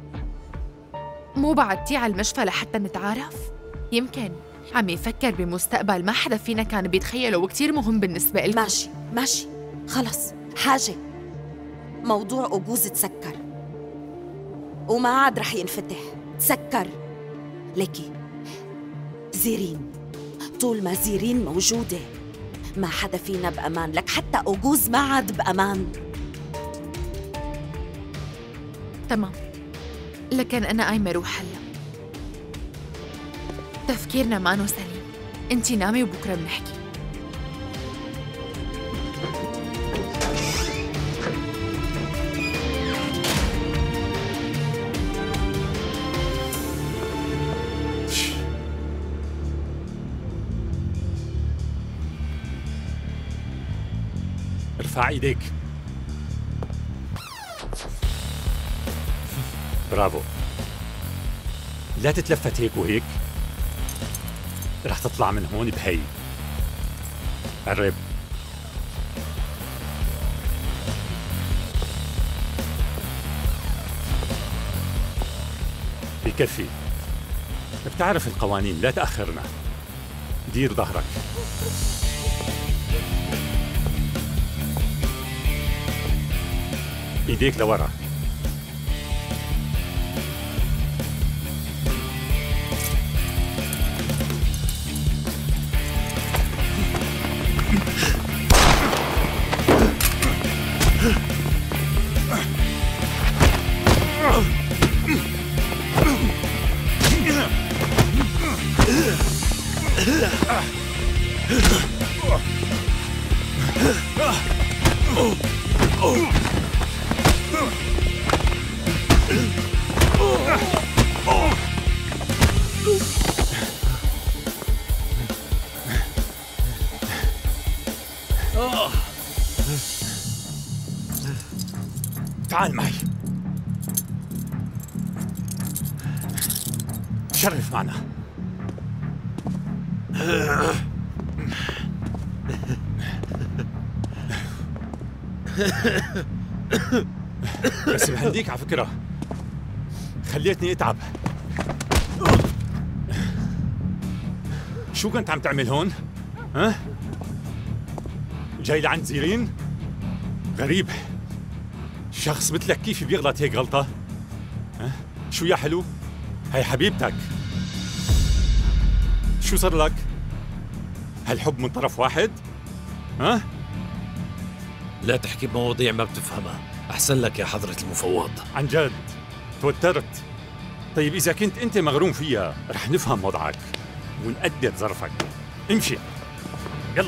مو بعدتي على المشفى لحتى نتعارف؟ يمكن عم يفكر بمستقبل ما حدا فينا كان بيتخيله وكتير مهم بالنسبة لكم. ماشي ماشي خلص. حاجة موضوع أوغوز تسكر وما عاد رح ينفتح، تسكر. لكي زيرين، طول ما زيرين موجودة ما حدا فينا بأمان، لك حتى أوغوز ما عاد بأمان. تمام، لكن أنا قايمة روح هلا. تفكيرنا مانو سليم، انتي نامي وبكرة بنحكي. ارفع ايديك. برافو. لا تتلفت هيك وهيك، رح تطلع من هون بهي. قرب. بكفي، بتعرف القوانين، لا تأخرنا. دير ظهرك. ايديك لورا. تعال معي. شرف معنا. بس بهديك على فكرة، خليتني اتعب. شو كنت عم تعمل هون؟ ها؟ جاي لعند زيرين؟ غريب، شخص مثلك كيف بيغلط هيك غلطة؟ ها؟ شو يا حلو؟ هاي حبيبتك. شو صار لك؟ هالحب من طرف واحد؟ ها؟ لا تحكي بمواضيع ما بتفهمها، أحسن لك يا حضرة المفوض. عن جد توترت. طيب إذا كنت أنت مغروم فيها رح نفهم وضعك ونقدر ظرفك. امشي يلا.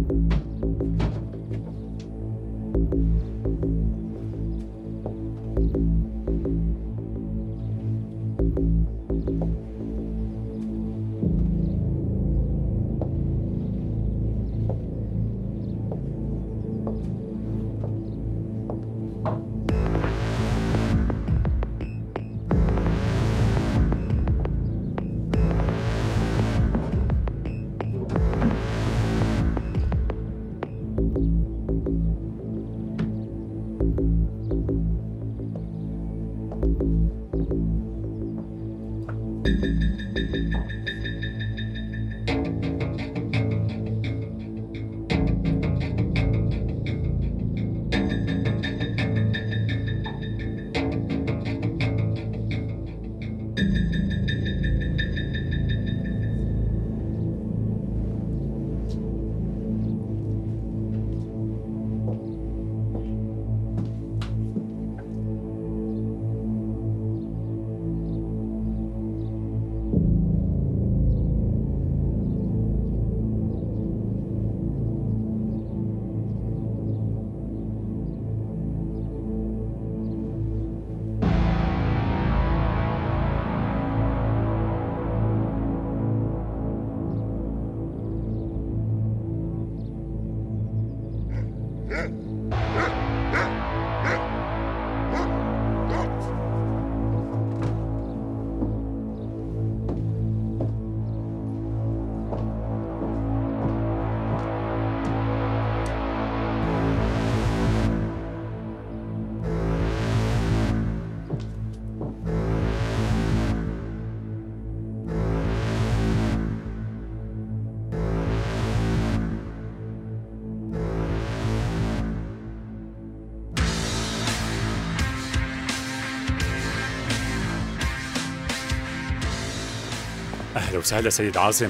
أهلا وسهلا سيد عاصم،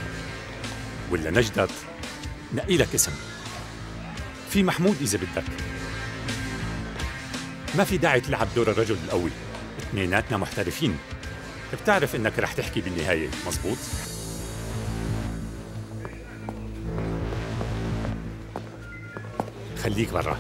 ولا نجدت نقي لك اسم. في محمود إذا بدك. ما في داعي تلعب دور الرجل القوي، اثنيناتنا محترفين. بتعرف إنك رح تحكي بالنهاية، مزبوط؟ خليك برا.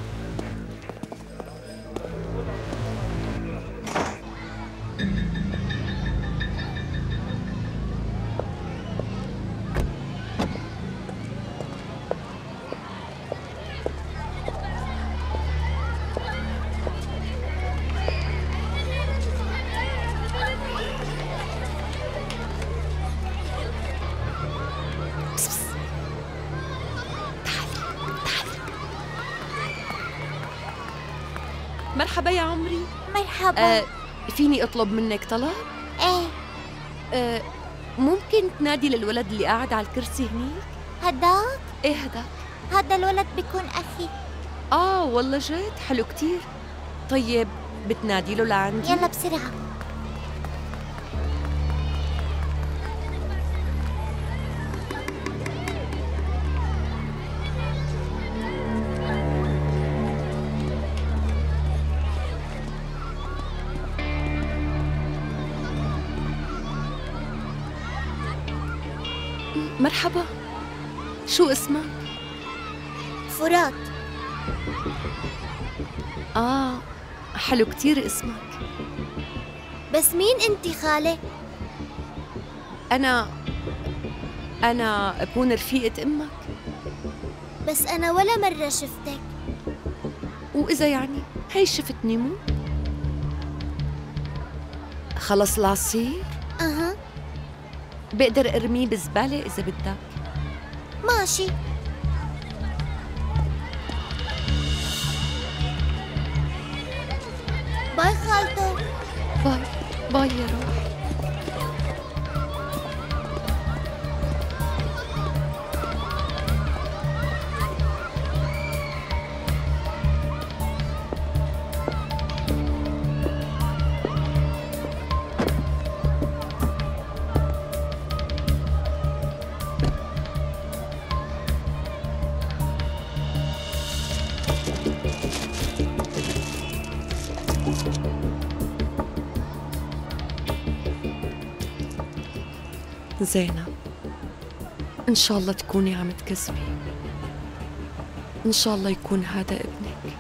مرحبا يا عمري. مرحبا. آه فيني اطلب منك طلب؟ ايه. آه ممكن تنادي للولد اللي قاعد على الكرسي هنيك؟ هداك؟ ايه هداك؟ هذا الولد بيكون اخي. اه والله جد حلو كتير. طيب بتنادي له لعندي؟ يلا بسرعة. مرحبا، شو اسمك؟ فرات. آه حلو كتير اسمك. بس مين انتي خالة؟ أنا أنا أكون رفيقة أمك. بس أنا ولا مرة شفتك. وإذا يعني هي شفتني مو؟ خلص العصير؟ أها. بقدر ارميه بالزبالة إذا بدك. ماشي. باي خالته. باي باي يا روح. زينب، إن شاء الله تكوني عم تكذبي. إن شاء الله يكون هذا ابنك.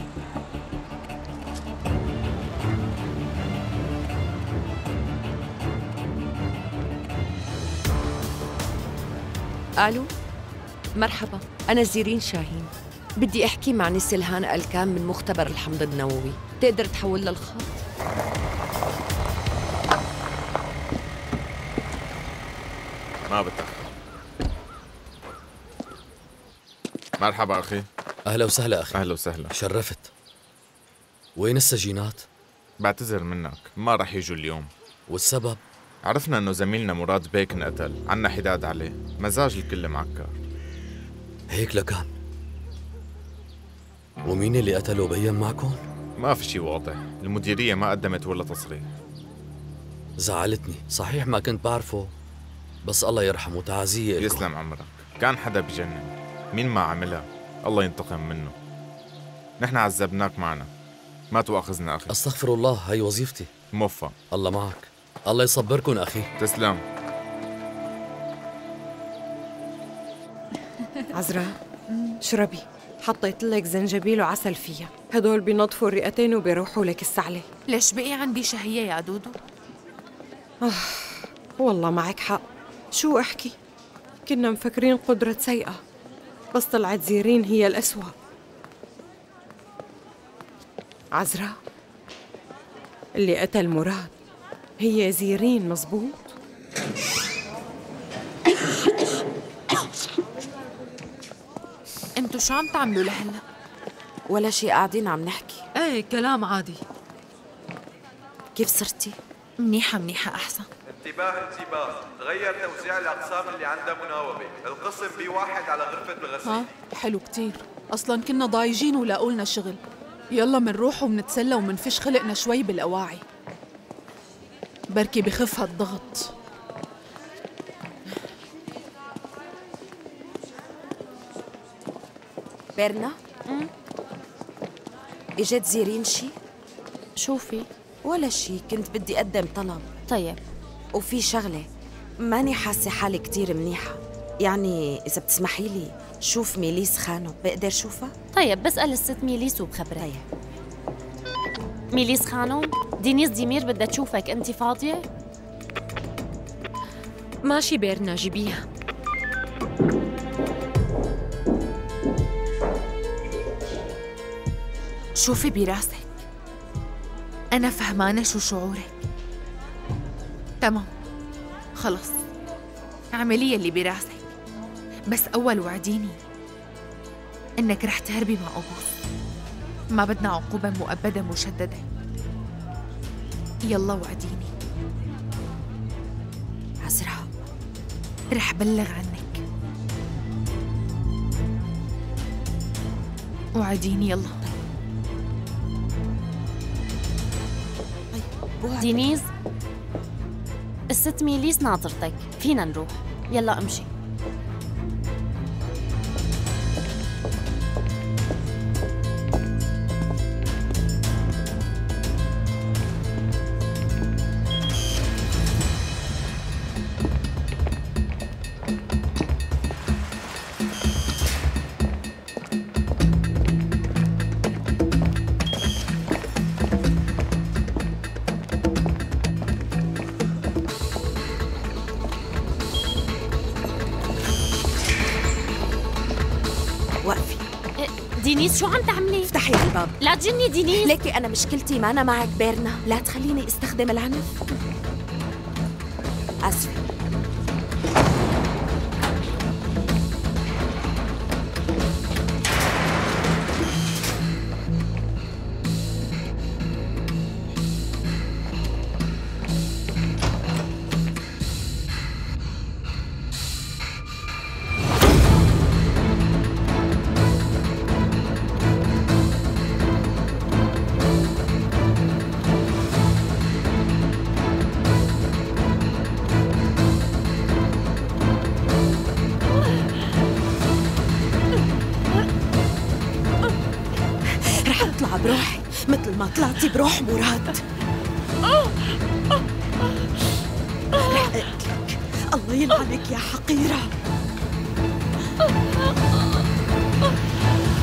ألو، مرحبا، أنا زيرين شاهين. بدي أحكي مع نسي الهان ألكان من مختبر الحمض النووي. تقدر تحول للخط؟ ما بتأخر. مرحبا أخي. أهلا وسهلا أخي. أهلا وسهلا. شرفت. وين السجينات؟ بعتذر منك، ما رح يجوا اليوم. والسبب؟ عرفنا إنه زميلنا مراد بيك انقتل، عنا حداد عليه، مزاج الكل معكر. هيك لكان. ومين اللي قتله بين معكم؟ ما في شي واضح، المديرية ما قدمت ولا تصريح. زعلتني، صحيح ما كنت بعرفه، بس الله يرحمه، تعزية لكم. يسلم عمرك، كان حدا بجنن، مين ما عملها الله ينتقم منه. نحن عذبناك معنا، ما تواخذنا أخي. أستغفر الله، هاي وظيفتي. موفق. الله معك، الله يصبركن أخي. تسلم. عزراء اشربي، حطيت لك زنجبيل وعسل فيها، هدول بينظفوا الرئتين وبيروحوا لك السعلة. ليش بقي عندي شهية يا دودو؟ آه والله معك حق، شو أحكي؟ كنا مفكرين قدرة سيئة، بس طلعت زيرين هي الأسوأ. عزراء، اللي قتل مراد هي زيرين، مزبوط؟ انتو شو عم تعملوا لهلا؟ ولا شي، قاعدين عم نحكي. ايه كلام عادي. كيف صرتي؟ منيحة منيحة أحسن. انتباه انتباه، تغير توزيع الأقسام اللي عندها مناوبة، القسم بي واحد على غرفة الغسيل. ها حلو كتير، أصلاً كنا ضايجين ولاقوا لنا شغل. يلا منروح ومنتسلى ومنفش خلقنا شوي بالأواعي، بركي بخف هالضغط. بيرنا؟ اجت زيرين شي؟ شوفي. ولا شي، كنت بدي أقدم طلب. طيب. وفي شغلة، ماني حاسة حالي كتير منيحة، يعني إذا بتسمحي لي شوف ميليس خانو، بقدر شوفها؟ طيب بسأل الست ميليس وبخبرها. طيب. ميليس خانم، دينيس ديمير بدها تشوفك، أنت فاضية؟ ماشي بيرنا، جيبيها. شوفي براسك، أنا فهمانة شو شعورك. تمام، خلص اعملي اللي براسك، بس أول وعديني إنك رح تهربي مع أغوث. ما بدنا عقوبة مؤبدة مشددة. يلا وعديني. عزراء، رح بلغ عنك. وعديني يلا. دينيز، الست ميليس ناطرتك، فينا نروح. يلا امشي. وقفي. دينيس، شو عم تعملي؟ افتحي الباب. لا تجني دينيس. ليكي أنا مشكلتي ما أنا معك بيرنا، لا تخليني استخدم العنف. آسفة. بروحي مثل ما طلعتي بروح مراد. رح أقتلك، الله يلعنك يا حقيرة.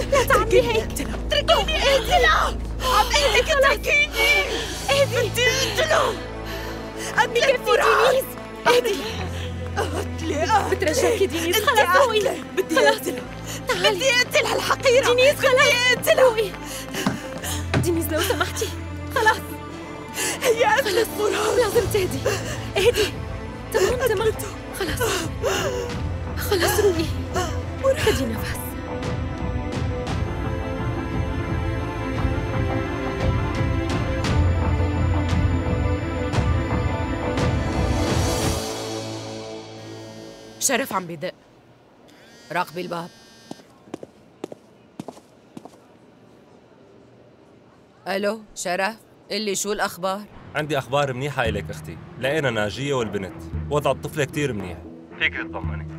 لا تعملي هيك، اتركيني اقتله. عم قلك اتركيني. اهدي، بدي اقتله. قتلي دينيس، اهدي. قتلي بترجاكي دينيس، خلص روقي. بدي اقتله، تعالي. بدي اقتل هالحقيرة. دينيس خلص، بدي اقتله. روقي. دينيس لو سمحتي، خلاص. هي قتلت مراد. لازم تهدي، اهدي. تمام تمام، خلاص خلاص روقي، خدي نفس. شرف عم بدق، راقبي الباب. الو شرف، قلي شو الاخبار؟ عندي اخبار منيحه الك اختي، لقينا ناجيه والبنت، وضع الطفله كثير منيح، فيك تطمني.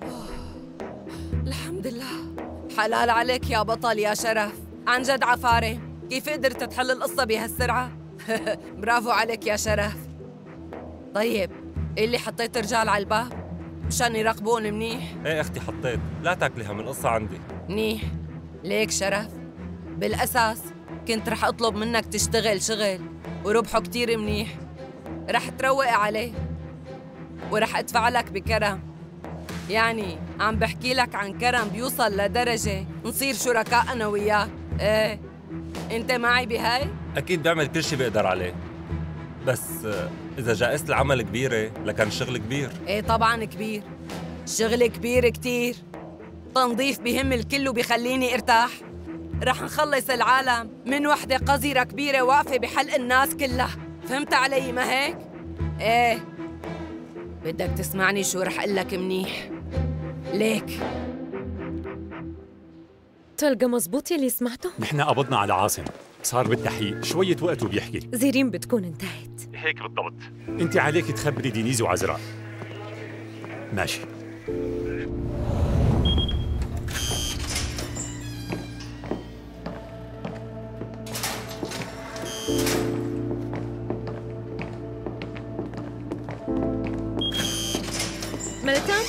الحمد لله. حلال عليك يا بطل يا شرف، عن جد عفاري، كيف قدرت تحل القصه بهالسرعه؟ برافو عليك يا شرف. طيب اللي حطيت رجال على الباب مشان يراقبون منيح؟ ايه اختي حطيت، لا تاكلي هم القصه عندي. منيح. ليك شرف، بالاساس كنت رح اطلب منك تشتغل شغل وربحه كتير منيح، رح تروق عليه ورح ادفع لك بكرم. يعني عم بحكي لك عن كرم بيوصل لدرجة نصير شركاء أنا وياك. إيه أنت معي بهاي؟ اكيد بعمل كل شيء بقدر عليه، بس اذا جائزة العمل كبيرة لكان الشغل كبير. إيه طبعاً كبير، شغل كبير كتير، تنظيف بهم الكل وبيخليني ارتاح. رح نخلص العالم من وحدة قذرة كبيرة واقفة بحلق الناس كلها، فهمت علي ما هيك؟ إيه بدك تسمعني شو رح قلك منيح. ليك تلقى مزبوط يلي سمعته؟ نحن قبضنا على عاصم، صار بالتحقيق شوية وقت وبيحكي. زيرين بتكون انتهت. هيك بالضبط. انت عليك تخبري دينيز وعزراء. ماشي. ملتان،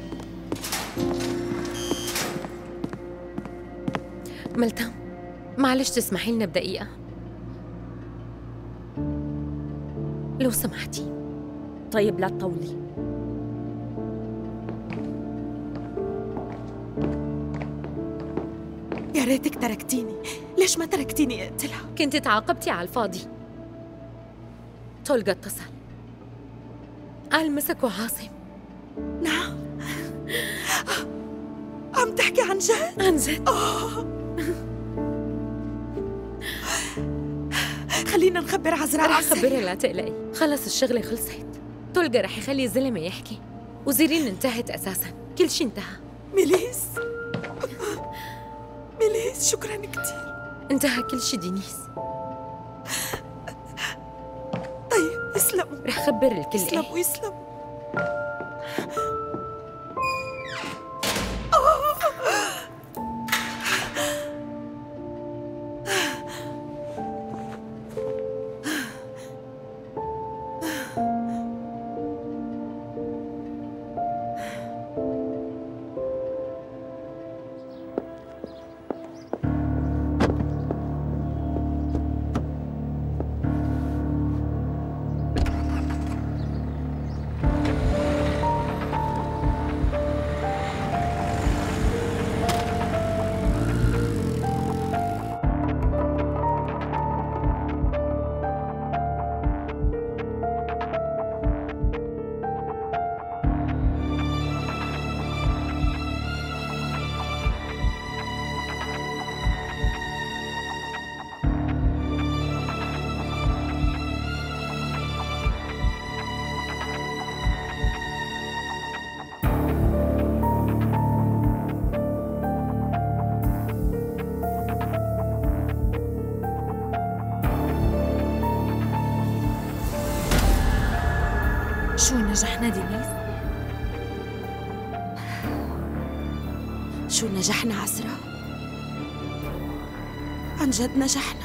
ملتان معلش تسمحي لنا بدقيقة لو سمحتي. طيب لا تطولي. يا ريتك تركتيني، ليش ما تركتيني اقتلها؟ كنت تعاقبتي على الفاضي. تولغا اتصل قال مسكوا عاصم. نعم؟ عم تحكي عن جد؟ عن جد. خلينا نخبر عزراء. رح خبرها لا تقلقي، خلص الشغلة خلصت. تولغا رح يخلي الزلمة يحكي، وزيرين انتهت أساساً، كل شي انتهى. ميليس ميليس شكراً كتير. انتهى كل شي دينيس. طيب يسلموا. رح خبر الكل. يسلموا ايه؟ يسلموا. شو نجحنا دينيس؟ شو نجحنا عزراء؟ عن جد نجحنا.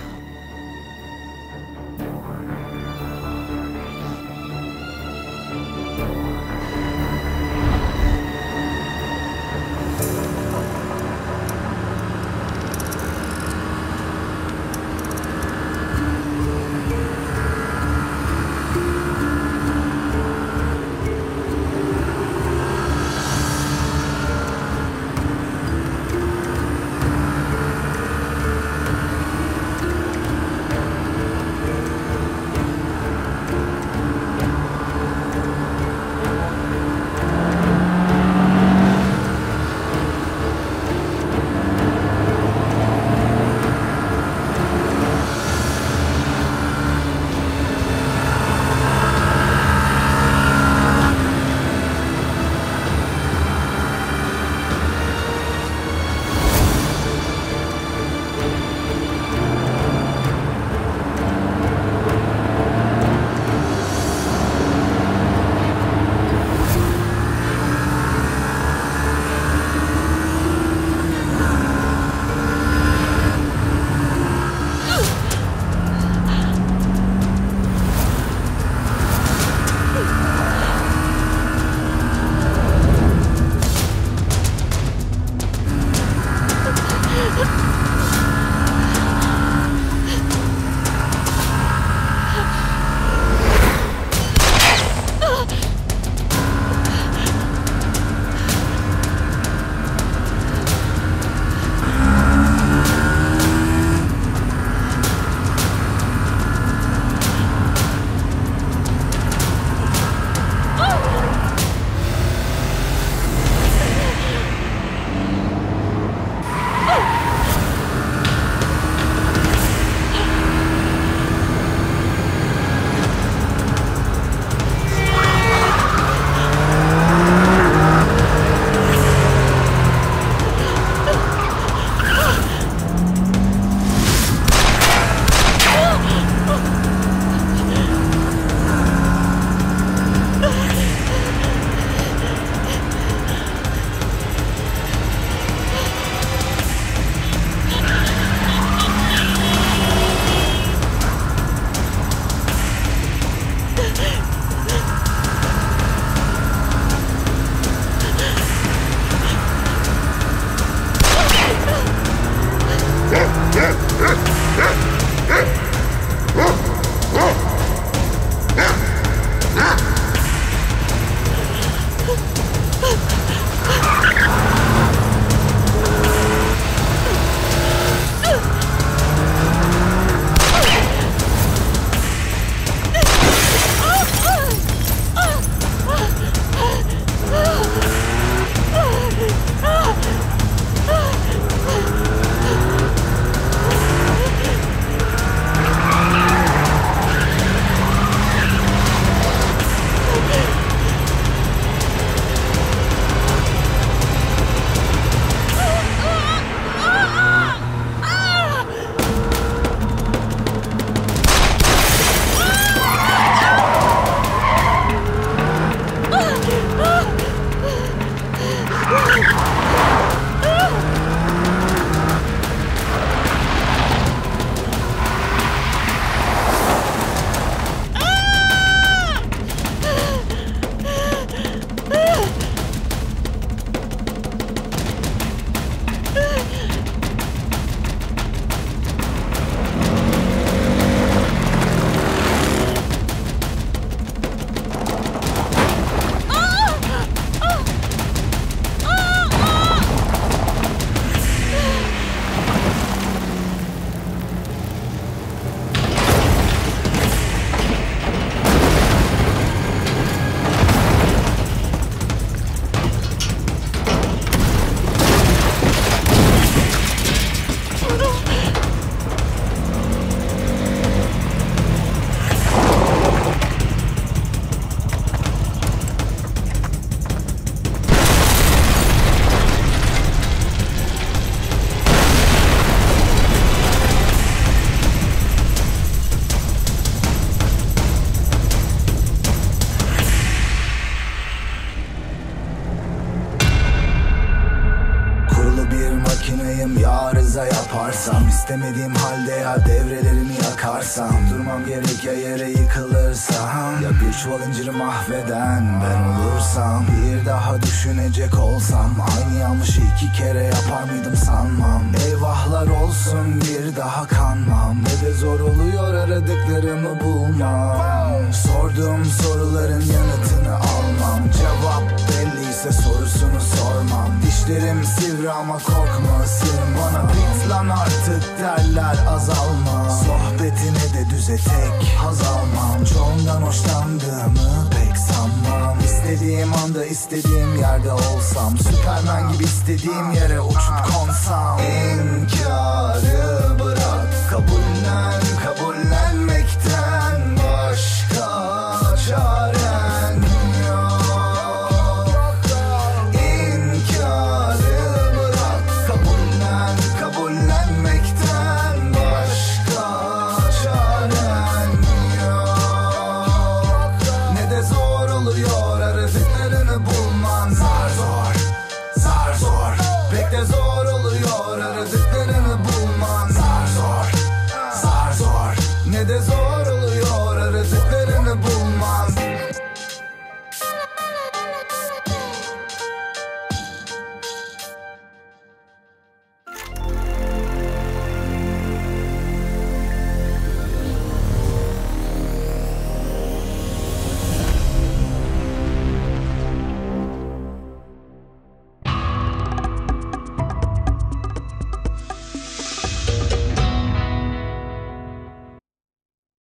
makineyim ya arıza yaparsam, istemediğim halde ya devrelerini yakarsam, durmam gerek ya yere yıkılırsam, ya bir çuval inciri mahveden ben olursam, bir daha düşünecek olsam aynı yanlışı iki kere yapar mıydım sanmam. Eyvahlar olsun bir daha kanmam, ne de zor oluyor aradıklarımı bulmam. Sorduğum soruların yanıtını almam, cevap belliyse sorusunu sormam. Dişlerim sivri ama korkma ısırım, bana bit lan artık derler azalma. Sohbetine de düze tek haz almam, çoğundan hoşlandığımı pek sanmam. İstediğim anda istediğim yerde olsam, Süpermen gibi istediğim yere uçup konsam. İnkarı bırak, kabullen